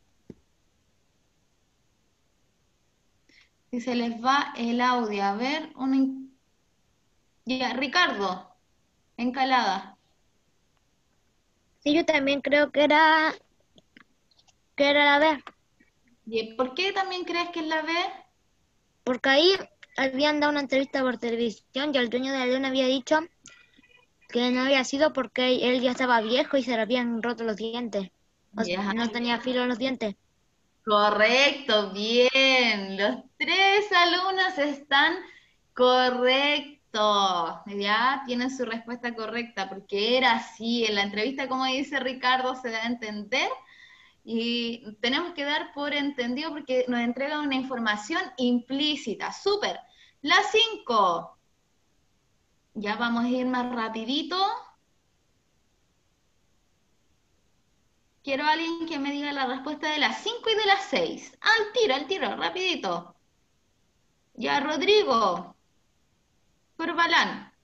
Si se les va el audio, a ver, un... in- Ya, Ricardo, Encalada. Sí, yo también creo que era, que era la B. ¿Y por qué también crees que es la B? Porque ahí habían dado una entrevista por televisión y el dueño de la luna había dicho que no había sido porque él ya estaba viejo y se le habían roto los dientes. O sea, Ya. no tenía filo en los dientes. Correcto, bien. Los tres alumnos están correctos. Ya tienen su respuesta correcta, porque era así. En la entrevista, como dice Ricardo, se da a entender y tenemos que dar por entendido porque nos entrega una información implícita. Súper. La cinco. Ya vamos a ir más rapidito. Quiero a alguien que me diga la respuesta de las cinco y de las seis. Al tiro, al tiro, rapidito. Ya, Rodrigo. Corbalán.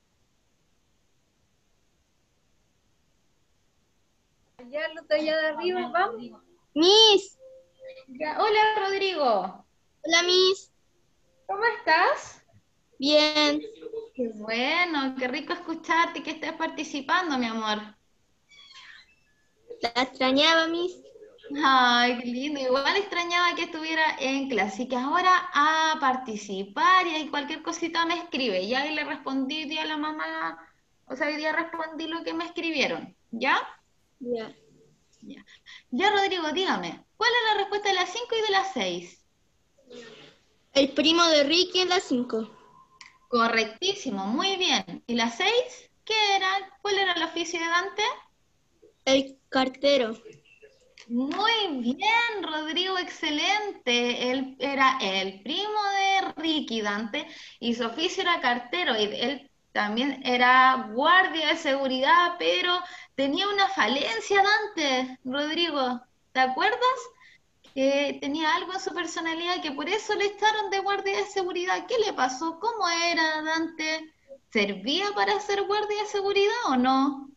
Ya lo estoy allá de arriba, vamos. Miss. Ya, hola, Rodrigo. Hola, Miss. ¿Cómo estás? Bien. Qué bueno, qué rico escucharte y que estés participando, mi amor. La extrañaba, Miss. Ay, qué lindo. Igual extrañaba que estuviera en clase. Así que ahora a participar y ahí cualquier cosita me escribe. Ya ahí le respondí día a la mamá, o sea, hoy día respondí lo que me escribieron. ¿Ya? Ya. Ya. Ya, Rodrigo, dígame, ¿cuál es la respuesta de las cinco y de las seis? El primo de Ricky en las cinco. Correctísimo, muy bien. ¿Y las seis? ¿Qué era? ¿Cuál era el oficio de Dante? El cartero. Muy bien, Rodrigo, excelente. Él era el primo de Ricky, Dante, y su oficio era cartero, y él también era guardia de seguridad, pero tenía una falencia, Dante, Rodrigo. ¿Te acuerdas? Que tenía algo en su personalidad que por eso le echaron de guardia de seguridad. ¿Qué le pasó? ¿Cómo era, Dante? ¿Servía para ser guardia de seguridad o no?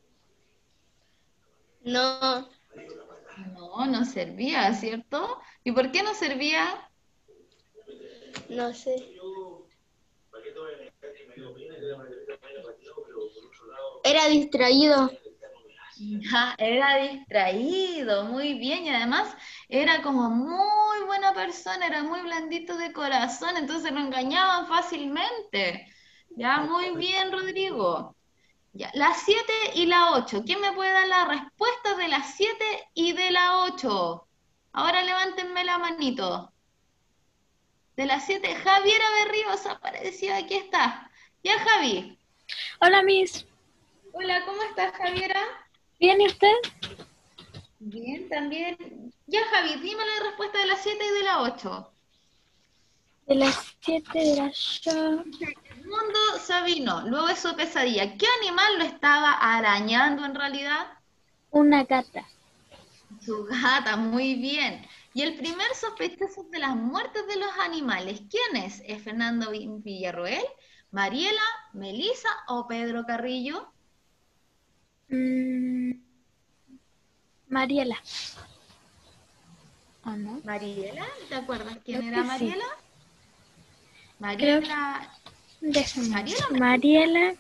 No. No, no servía, ¿cierto? ¿Y por qué no servía? No sé. Era distraído. Ya, era distraído, muy bien, y además era como muy buena persona, era muy blandito de corazón, entonces lo engañaban fácilmente. Ya, muy bien, Rodrigo. Ya, la siete y la ocho. ¿Quién me puede dar la respuesta de las siete y de la ocho? Ahora levántenme la manito. De las siete, Javiera Berríos apareció, aquí está. Ya, Javi. Hola, Miss. Hola, ¿cómo estás, Javiera? ¿Bien y usted? Bien, también. Ya, Javi, dime la respuesta de las siete y de la ocho. De las siete de la ocho. Mundo Sabino, luego de su pesadilla, ¿qué animal lo estaba arañando en realidad? Una gata. Su gata, muy bien. Y el primer sospechoso de las muertes de los animales, ¿quién es? ¿Es Fernando Villarroel, Mariela, Melisa o Pedro Carrillo? Mm, Mariela. ¿O no? ¿Mariela? ¿Te acuerdas quién Creo era que sí. Mariela? Creo Mariela. Déjame. Mariela. Mariela.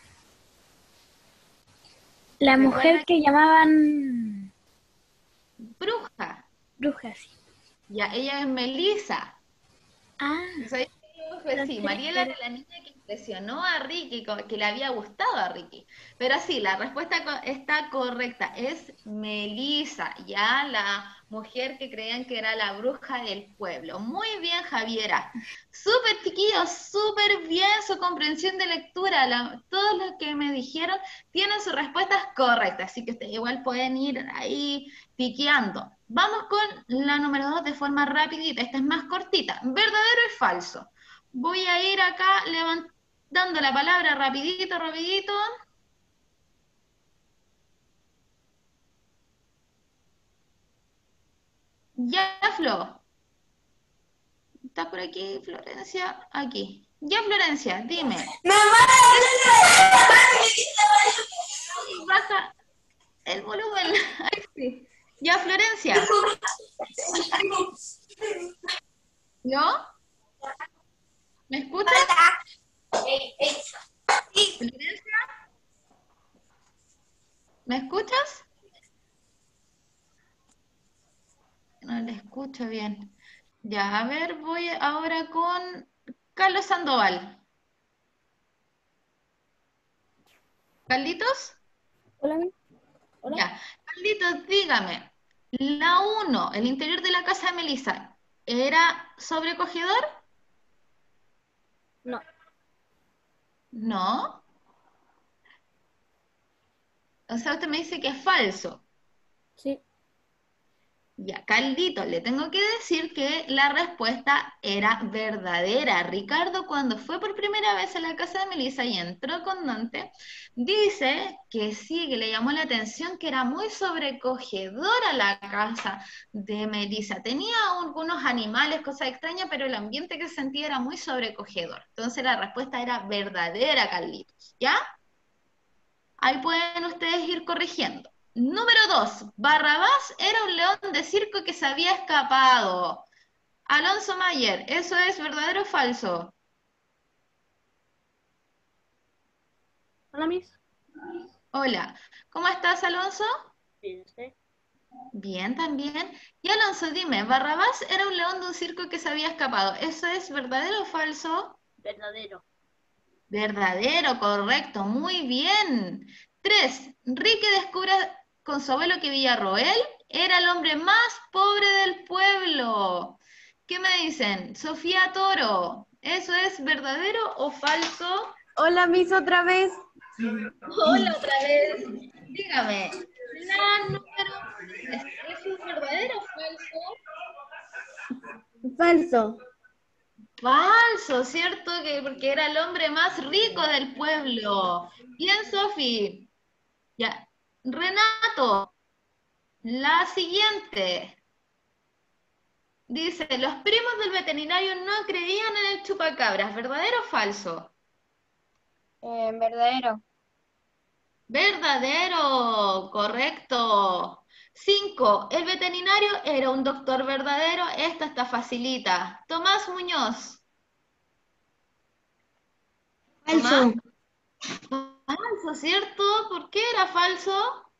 La mujer ¿Recuerda? que llamaban Bruja. bruja, sí. Ya, ella es Melisa. Ah, O sea, pues sí, Mariela era la niña que impresionó a Ricky, co- que le había gustado a Ricky. Pero sí, la respuesta co- está correcta, es Melisa, ya la mujer que creían que era la bruja del pueblo. Muy bien, Javiera. Súper chiquillos, súper bien su comprensión de lectura. La- todos los que me dijeron tienen sus respuestas correctas, así que ustedes igual pueden ir ahí piqueando. Vamos con la número dos de forma rapidita, esta es más cortita. ¿Verdadero y falso? Voy a ir acá levantando la palabra rapidito, rapidito. Ya, Flo. ¿Estás por aquí, Florencia? Aquí. Ya, Florencia, dime. Baja el volumen. Ahí sí. Ya, Florencia. ¿No? ¿Me escuchas? ¿Florencia? ¿Me escuchas? No le escucho bien. Ya, a ver, voy ahora con Carlos Sandoval. ¿Carlitos? Hola, mi- hola. Ya. Carlitos, dígame. La uno, el interior de la casa de Melissa, ¿era sobrecogedor? No, No. O sea, usted me dice que es falso. sí. Ya, Carlitos, le tengo que decir que la respuesta era verdadera. Ricardo, cuando fue por primera vez a la casa de Melissa y entró con Dante, dice que sí, que le llamó la atención que era muy sobrecogedora la casa de Melissa. Tenía algunos animales, cosas extrañas, pero el ambiente que sentía era muy sobrecogedor. Entonces la respuesta era verdadera, Carlitos, ¿ya? Ahí pueden ustedes ir corrigiendo. Número dos, Barrabás era un león de circo que se había escapado. Alonso Mayer, ¿eso es verdadero o falso? Hola, Miss. Hola, ¿cómo estás, Alonso? Bien, ¿usted? Bien, también. Y Alonso, dime, Barrabás era un león de un circo que se había escapado. ¿Eso es verdadero o falso? Verdadero. Verdadero, correcto, muy bien. Tres, Enrique descubre con su abuelo que Villarroel era el hombre más pobre del pueblo. ¿Qué me dicen? Sofía Toro, ¿eso es verdadero o falso? Hola, Miss, otra vez. Hola otra vez. Dígame, la número tres, ¿eso es verdadero o falso? Falso. Falso, ¿cierto? Que porque era el hombre más rico del pueblo. Bien, Sofi. Ya. Renato, la siguiente. Dice, los primos del veterinario no creían en el chupacabras, ¿verdadero o falso? Eh, verdadero. Verdadero, correcto. Cinco, el veterinario era un doctor verdadero. Esta está facilita. Tomás Muñoz. Falso. Tomás. Falso, ¿cierto? ¿Por qué era falso?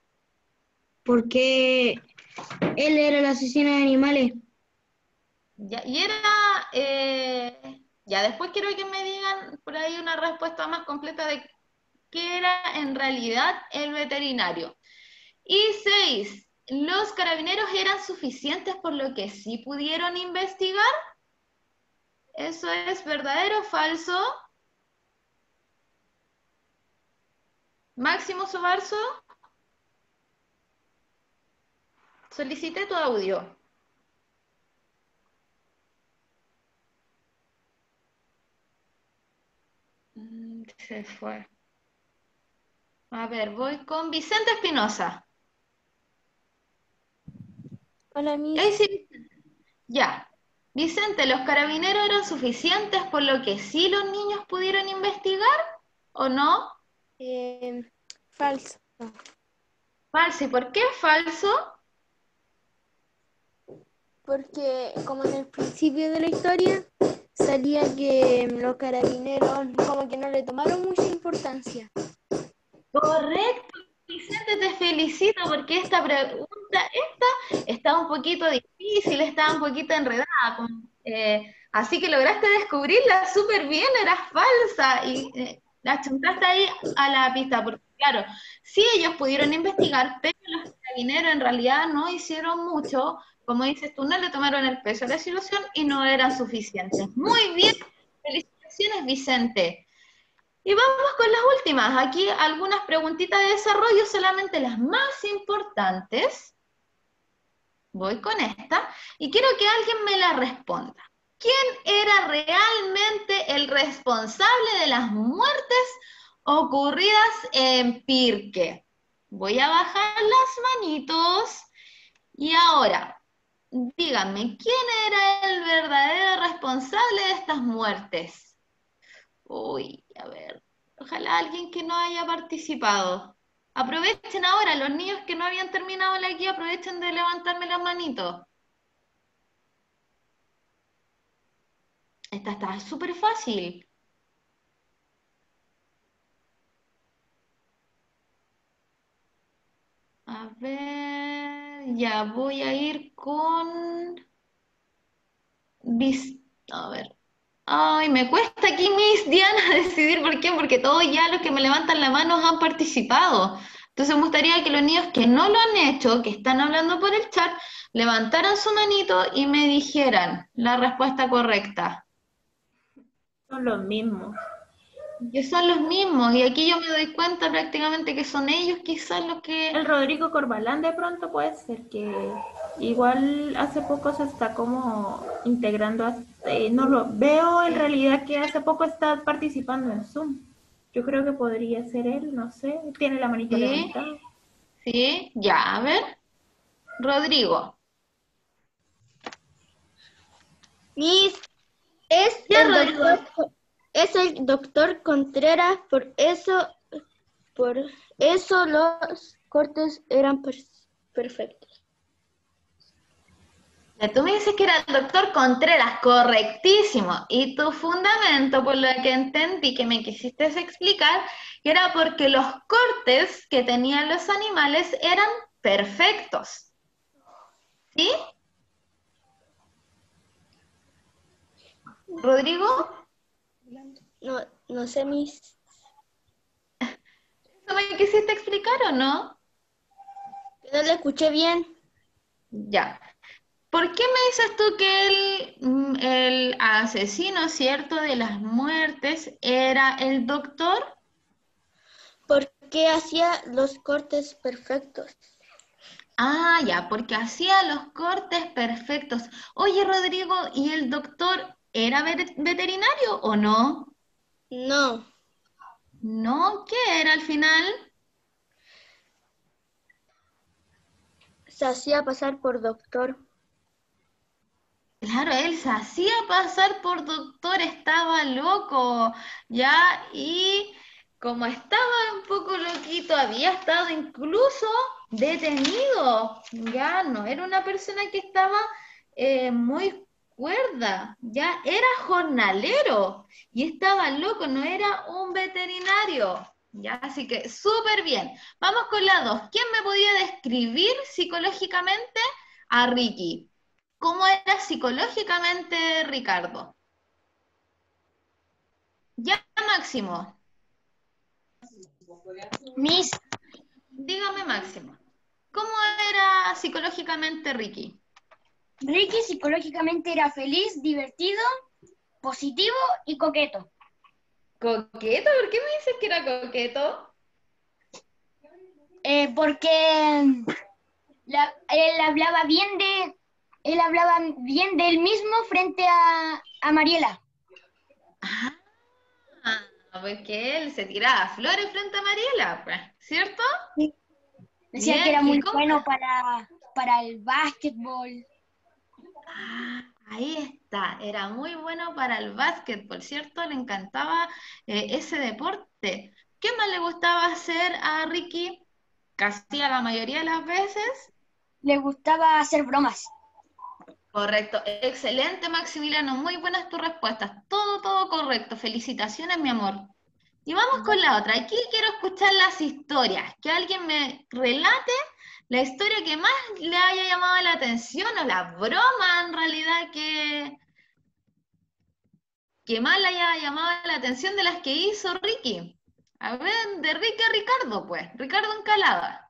Porque él era el asesino de animales. Ya, y era, eh, ya después quiero que me digan por ahí una respuesta más completa de qué era en realidad el veterinario. Y seis, ¿los carabineros eran suficientes por lo que sí pudieron investigar? ¿Eso es verdadero o falso? Máximo Sobarzo, solicité tu audio. Mm, Se fue. A ver, voy con Vicente Espinosa. Hola, Miss. Ahí sí. Ya. Vicente, ¿los carabineros eran suficientes por lo que sí los niños pudieron investigar o no? Eh, falso. Falso. ¿Y por qué falso? Porque como en el principio de la historia salía que los carabineros como que no le tomaron mucha importancia. Correcto, Vicente, te felicito porque esta pregunta, esta está un poquito difícil, está un poquito enredada, con- eh, así que lograste descubrirla súper bien, era falsa y eh, la chuntaste ahí a la pista, porque claro, sí ellos pudieron investigar, pero los carabineros en realidad no hicieron mucho, como dices tú, no le tomaron el peso a la situación y no eran suficientes. Muy bien, felicitaciones, Vicente. Y vamos con las últimas. Aquí algunas preguntitas de desarrollo, solamente las más importantes. Voy con esta y quiero que alguien me la responda. ¿Quién era realmente el responsable de las muertes ocurridas en Pirque? Voy a bajar las manitos y ahora, díganme, ¿quién era el verdadero responsable de estas muertes? Uy, a ver, ojalá alguien que no haya participado. Aprovechen ahora, los niños que no habían terminado la guía, aprovechen de levantarme las manitos. Esta está súper fácil. A ver, ya voy a ir con... Vis- A ver. Ay, me cuesta aquí, Miss Diana, decidir por qué, porque todos ya los que me levantan la mano han participado. Entonces me gustaría que los niños que no lo han hecho, que están hablando por el chat, levantaran su manito y me dijeran la respuesta correcta. Son los mismos. Que son los mismos, y aquí yo me doy cuenta prácticamente que son ellos quizás los que... El Rodrigo Corbalán de pronto puede ser que igual hace poco se está como integrando, a, eh, no lo veo en realidad que hace poco está participando en Zoom. Yo creo que podría ser él, no sé, tiene la manita Sí, levantada. sí, ya, a ver. Rodrigo. Miss, es Ya, el Rodrigo. doctor, es el doctor Contreras, por eso, por eso los cortes eran per- perfectos. Ya, tú me dices que era el doctor Contreras, correctísimo. Y tu fundamento, por lo que entendí que me quisiste explicar, que era porque los cortes que tenían los animales eran perfectos. ¿Sí? ¿Rodrigo? No, no sé, Miss. ¿Eso me quisiste explicar o no? No le escuché bien. Ya. ¿Por qué me dices tú que el, mm, el asesino, cierto, de las muertes era el doctor? Porque hacía los cortes perfectos. Ah, ya, porque hacía los cortes perfectos. Oye, Rodrigo, ¿y el doctor era ve- veterinario o no? No, ¿No? ¿Qué era al final? se hacía pasar por doctor. Claro, él se hacía pasar por doctor, estaba loco, ¿ya? Y como estaba un poco loquito, había estado incluso detenido, ¿ya? No era una persona que estaba eh, muy cuerda, ¿ya? Era jornalero y estaba loco, no era un veterinario, ¿ya? Así que súper bien. Vamos con la dos. ¿Quién me podía describir psicológicamente a Ricky? ¿Cómo era psicológicamente Ricardo? Ya, Máximo. Miss, Dígame, Máximo. ¿Cómo era psicológicamente Ricky? Ricky psicológicamente era feliz, divertido, positivo y coqueto. ¿Coqueto? ¿Por qué me dices que era coqueto? Eh, porque la- él hablaba bien de él hablaba bien de él mismo frente a, a Mariela. Ah, porque él se tiraba flores frente a Mariela, pues, ¿cierto? Sí. Decía Bien, que era ¿y muy cómo? bueno para, para el básquetbol. Ah, ahí está, era muy bueno para el básquetbol, ¿cierto? Le encantaba eh, ese deporte. ¿Qué más le gustaba hacer a Ricky? Casi a la mayoría de las veces. Le gustaba hacer bromas. Correcto, excelente Maximiliano, muy buenas tus respuestas, todo, todo correcto, felicitaciones mi amor. Y vamos con la otra, aquí quiero escuchar las historias, que alguien me relate la historia que más le haya llamado la atención o la broma en realidad que, que más le haya llamado la atención de las que hizo Ricky. A ver, de Ricky a Ricardo pues, Ricardo Encalada.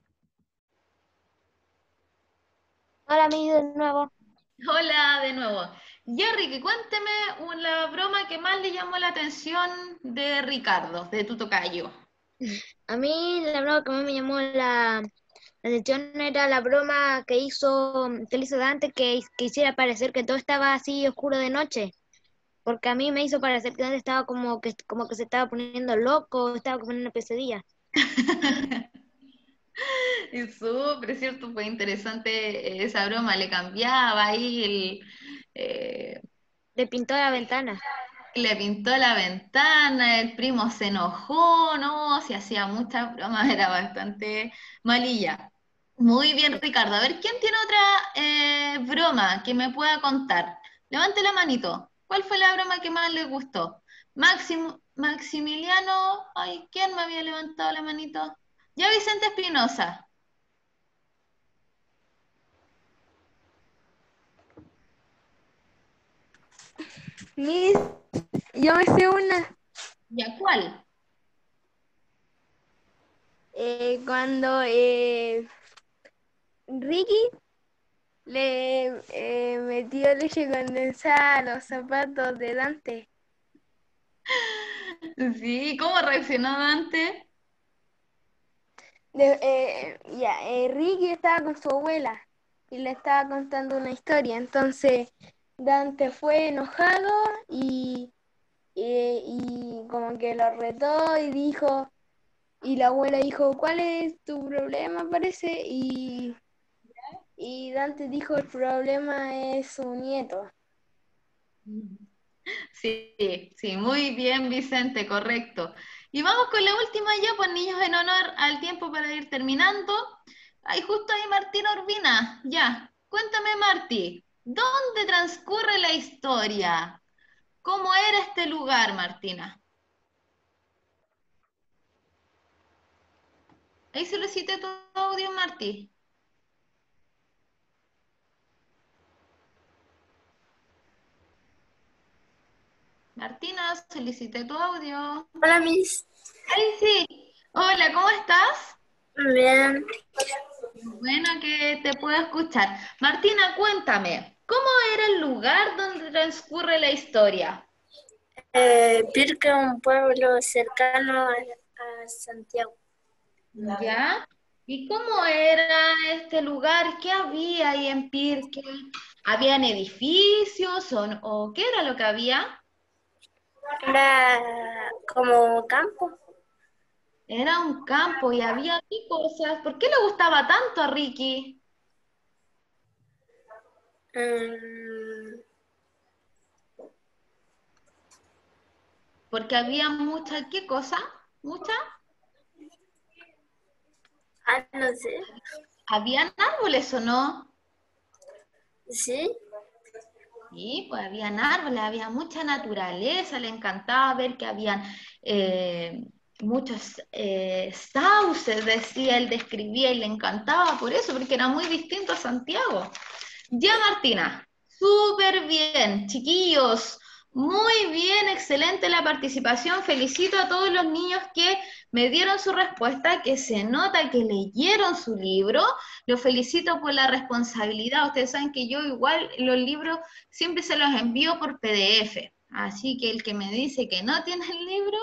Hola, Miss, de nuevo. Hola de nuevo. Ya, Ricky, cuénteme la broma que más le llamó la atención de Ricardo, de tu tocayo. A mí la broma que más me llamó la, la atención era la broma que hizo, que le hizo Dante, que, que hiciera parecer que todo estaba así oscuro de noche. Porque a mí me hizo parecer que Dante estaba como que, como que se estaba poniendo loco, estaba como en una pesadilla. Y súper, ¿cierto? Fue interesante esa broma, le cambiaba ahí el... eh, Le pintó la ventana. le pintó la ventana, el primo se enojó, ¿no? Se hacía muchas bromas, era bastante malilla. Muy bien, Ricardo. A ver, ¿quién tiene otra eh, broma que me pueda contar? Levante la manito. ¿Cuál fue la broma que más le gustó? Máximo, Maximiliano, ay, ¿quién me había levantado la manito? Ya Vicente Espinosa. Miss, yo me sé una. ¿Ya cuál? Eh, cuando eh, Ricky le eh, metió leche condensada a los zapatos de Dante. Sí, ¿cómo reaccionó Dante? De- eh, ya, eh, Ricky estaba con su abuela y le estaba contando una historia. Entonces Dante fue enojado y, y, y como que lo retó y dijo, y la abuela dijo, ¿cuál es tu problema? Parece, y, y Dante dijo, el problema es su nieto. Sí, sí, muy bien, Vicente, correcto. Y vamos con la última ya, pues niños, en honor al tiempo para ir terminando. Ahí justo ahí Martín Urbina, ya. Cuéntame, Martí, ¿dónde transcurre la historia? ¿Cómo era este lugar, Martina? Ahí solicité tu audio, Martí. Martina, solicité tu audio. Hola, Miss. Ahí sí. Hola, ¿cómo estás? Bien. Bueno que te puedo escuchar. Martina, cuéntame, ¿cómo era el lugar donde transcurre la historia? Eh, Pirque es un pueblo cercano a, a Santiago. ¿Ya? ¿Y cómo era este lugar? ¿Qué había ahí en Pirque? ¿Habían edificios o, o qué era lo que había? Era como campo. Era un campo y había qué cosas. ¿Por qué le gustaba tanto a Ricky? Mm, Porque había mucha, ¿qué cosa? ¿Mucha? ah, no sé. ¿Habían árboles o no? Sí. Sí, pues habían árboles, había mucha naturaleza, le encantaba ver que habían eh, muchos eh, sauces, decía, él describía y le encantaba por eso, porque era muy distinto a Santiago. Ya, Martina, súper bien, chiquillos, muy bien, excelente la participación. Felicito a todos los niños que me dieron su respuesta, que se nota que leyeron su libro. Los felicito por la responsabilidad. Ustedes saben que yo igual los libros siempre se los envío por P D F. Así que el que me dice que no tiene el libro,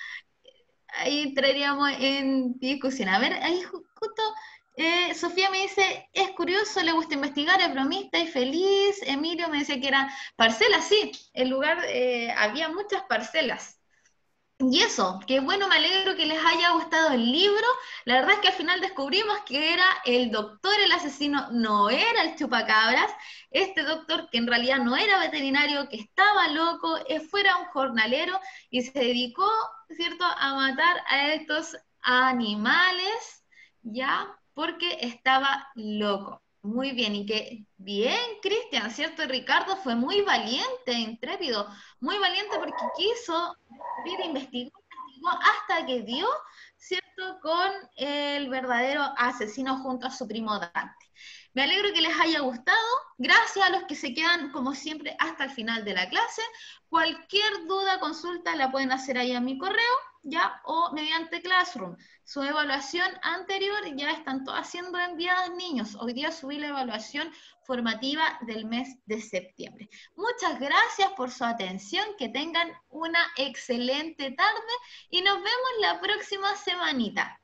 ahí entraríamos en discusión. A ver, ahí ju- justo eh, Sofía me dice, es curioso, le gusta investigar, es bromista y feliz. Emilio me decía que eran parcelas, sí, el lugar eh, había muchas parcelas. Y eso, qué bueno, me alegro que les haya gustado el libro. La verdad es que al final descubrimos que era el doctor, el asesino, no era el chupacabras. Este doctor que en realidad no era veterinario, que estaba loco, eh, fuera un jornalero y se dedicó, ¿cierto?, a matar a estos animales, ¿ya? Porque estaba loco. Muy bien, y que bien, Cristian, ¿cierto? Y Ricardo fue muy valiente, intrépido, muy valiente porque quiso ir, investigó, investigó hasta que dio, ¿cierto?, con el verdadero asesino junto a su primo Dante. Me alegro que les haya gustado. Gracias a los que se quedan, como siempre, hasta el final de la clase. Cualquier duda, consulta, la pueden hacer ahí a mi correo, ¿ya? O mediante Classroom. Su evaluación anterior ya están todas siendo enviadas, niños. Hoy día subí la evaluación formativa del mes de septiembre. Muchas gracias por su atención, que tengan una excelente tarde y nos vemos la próxima semanita.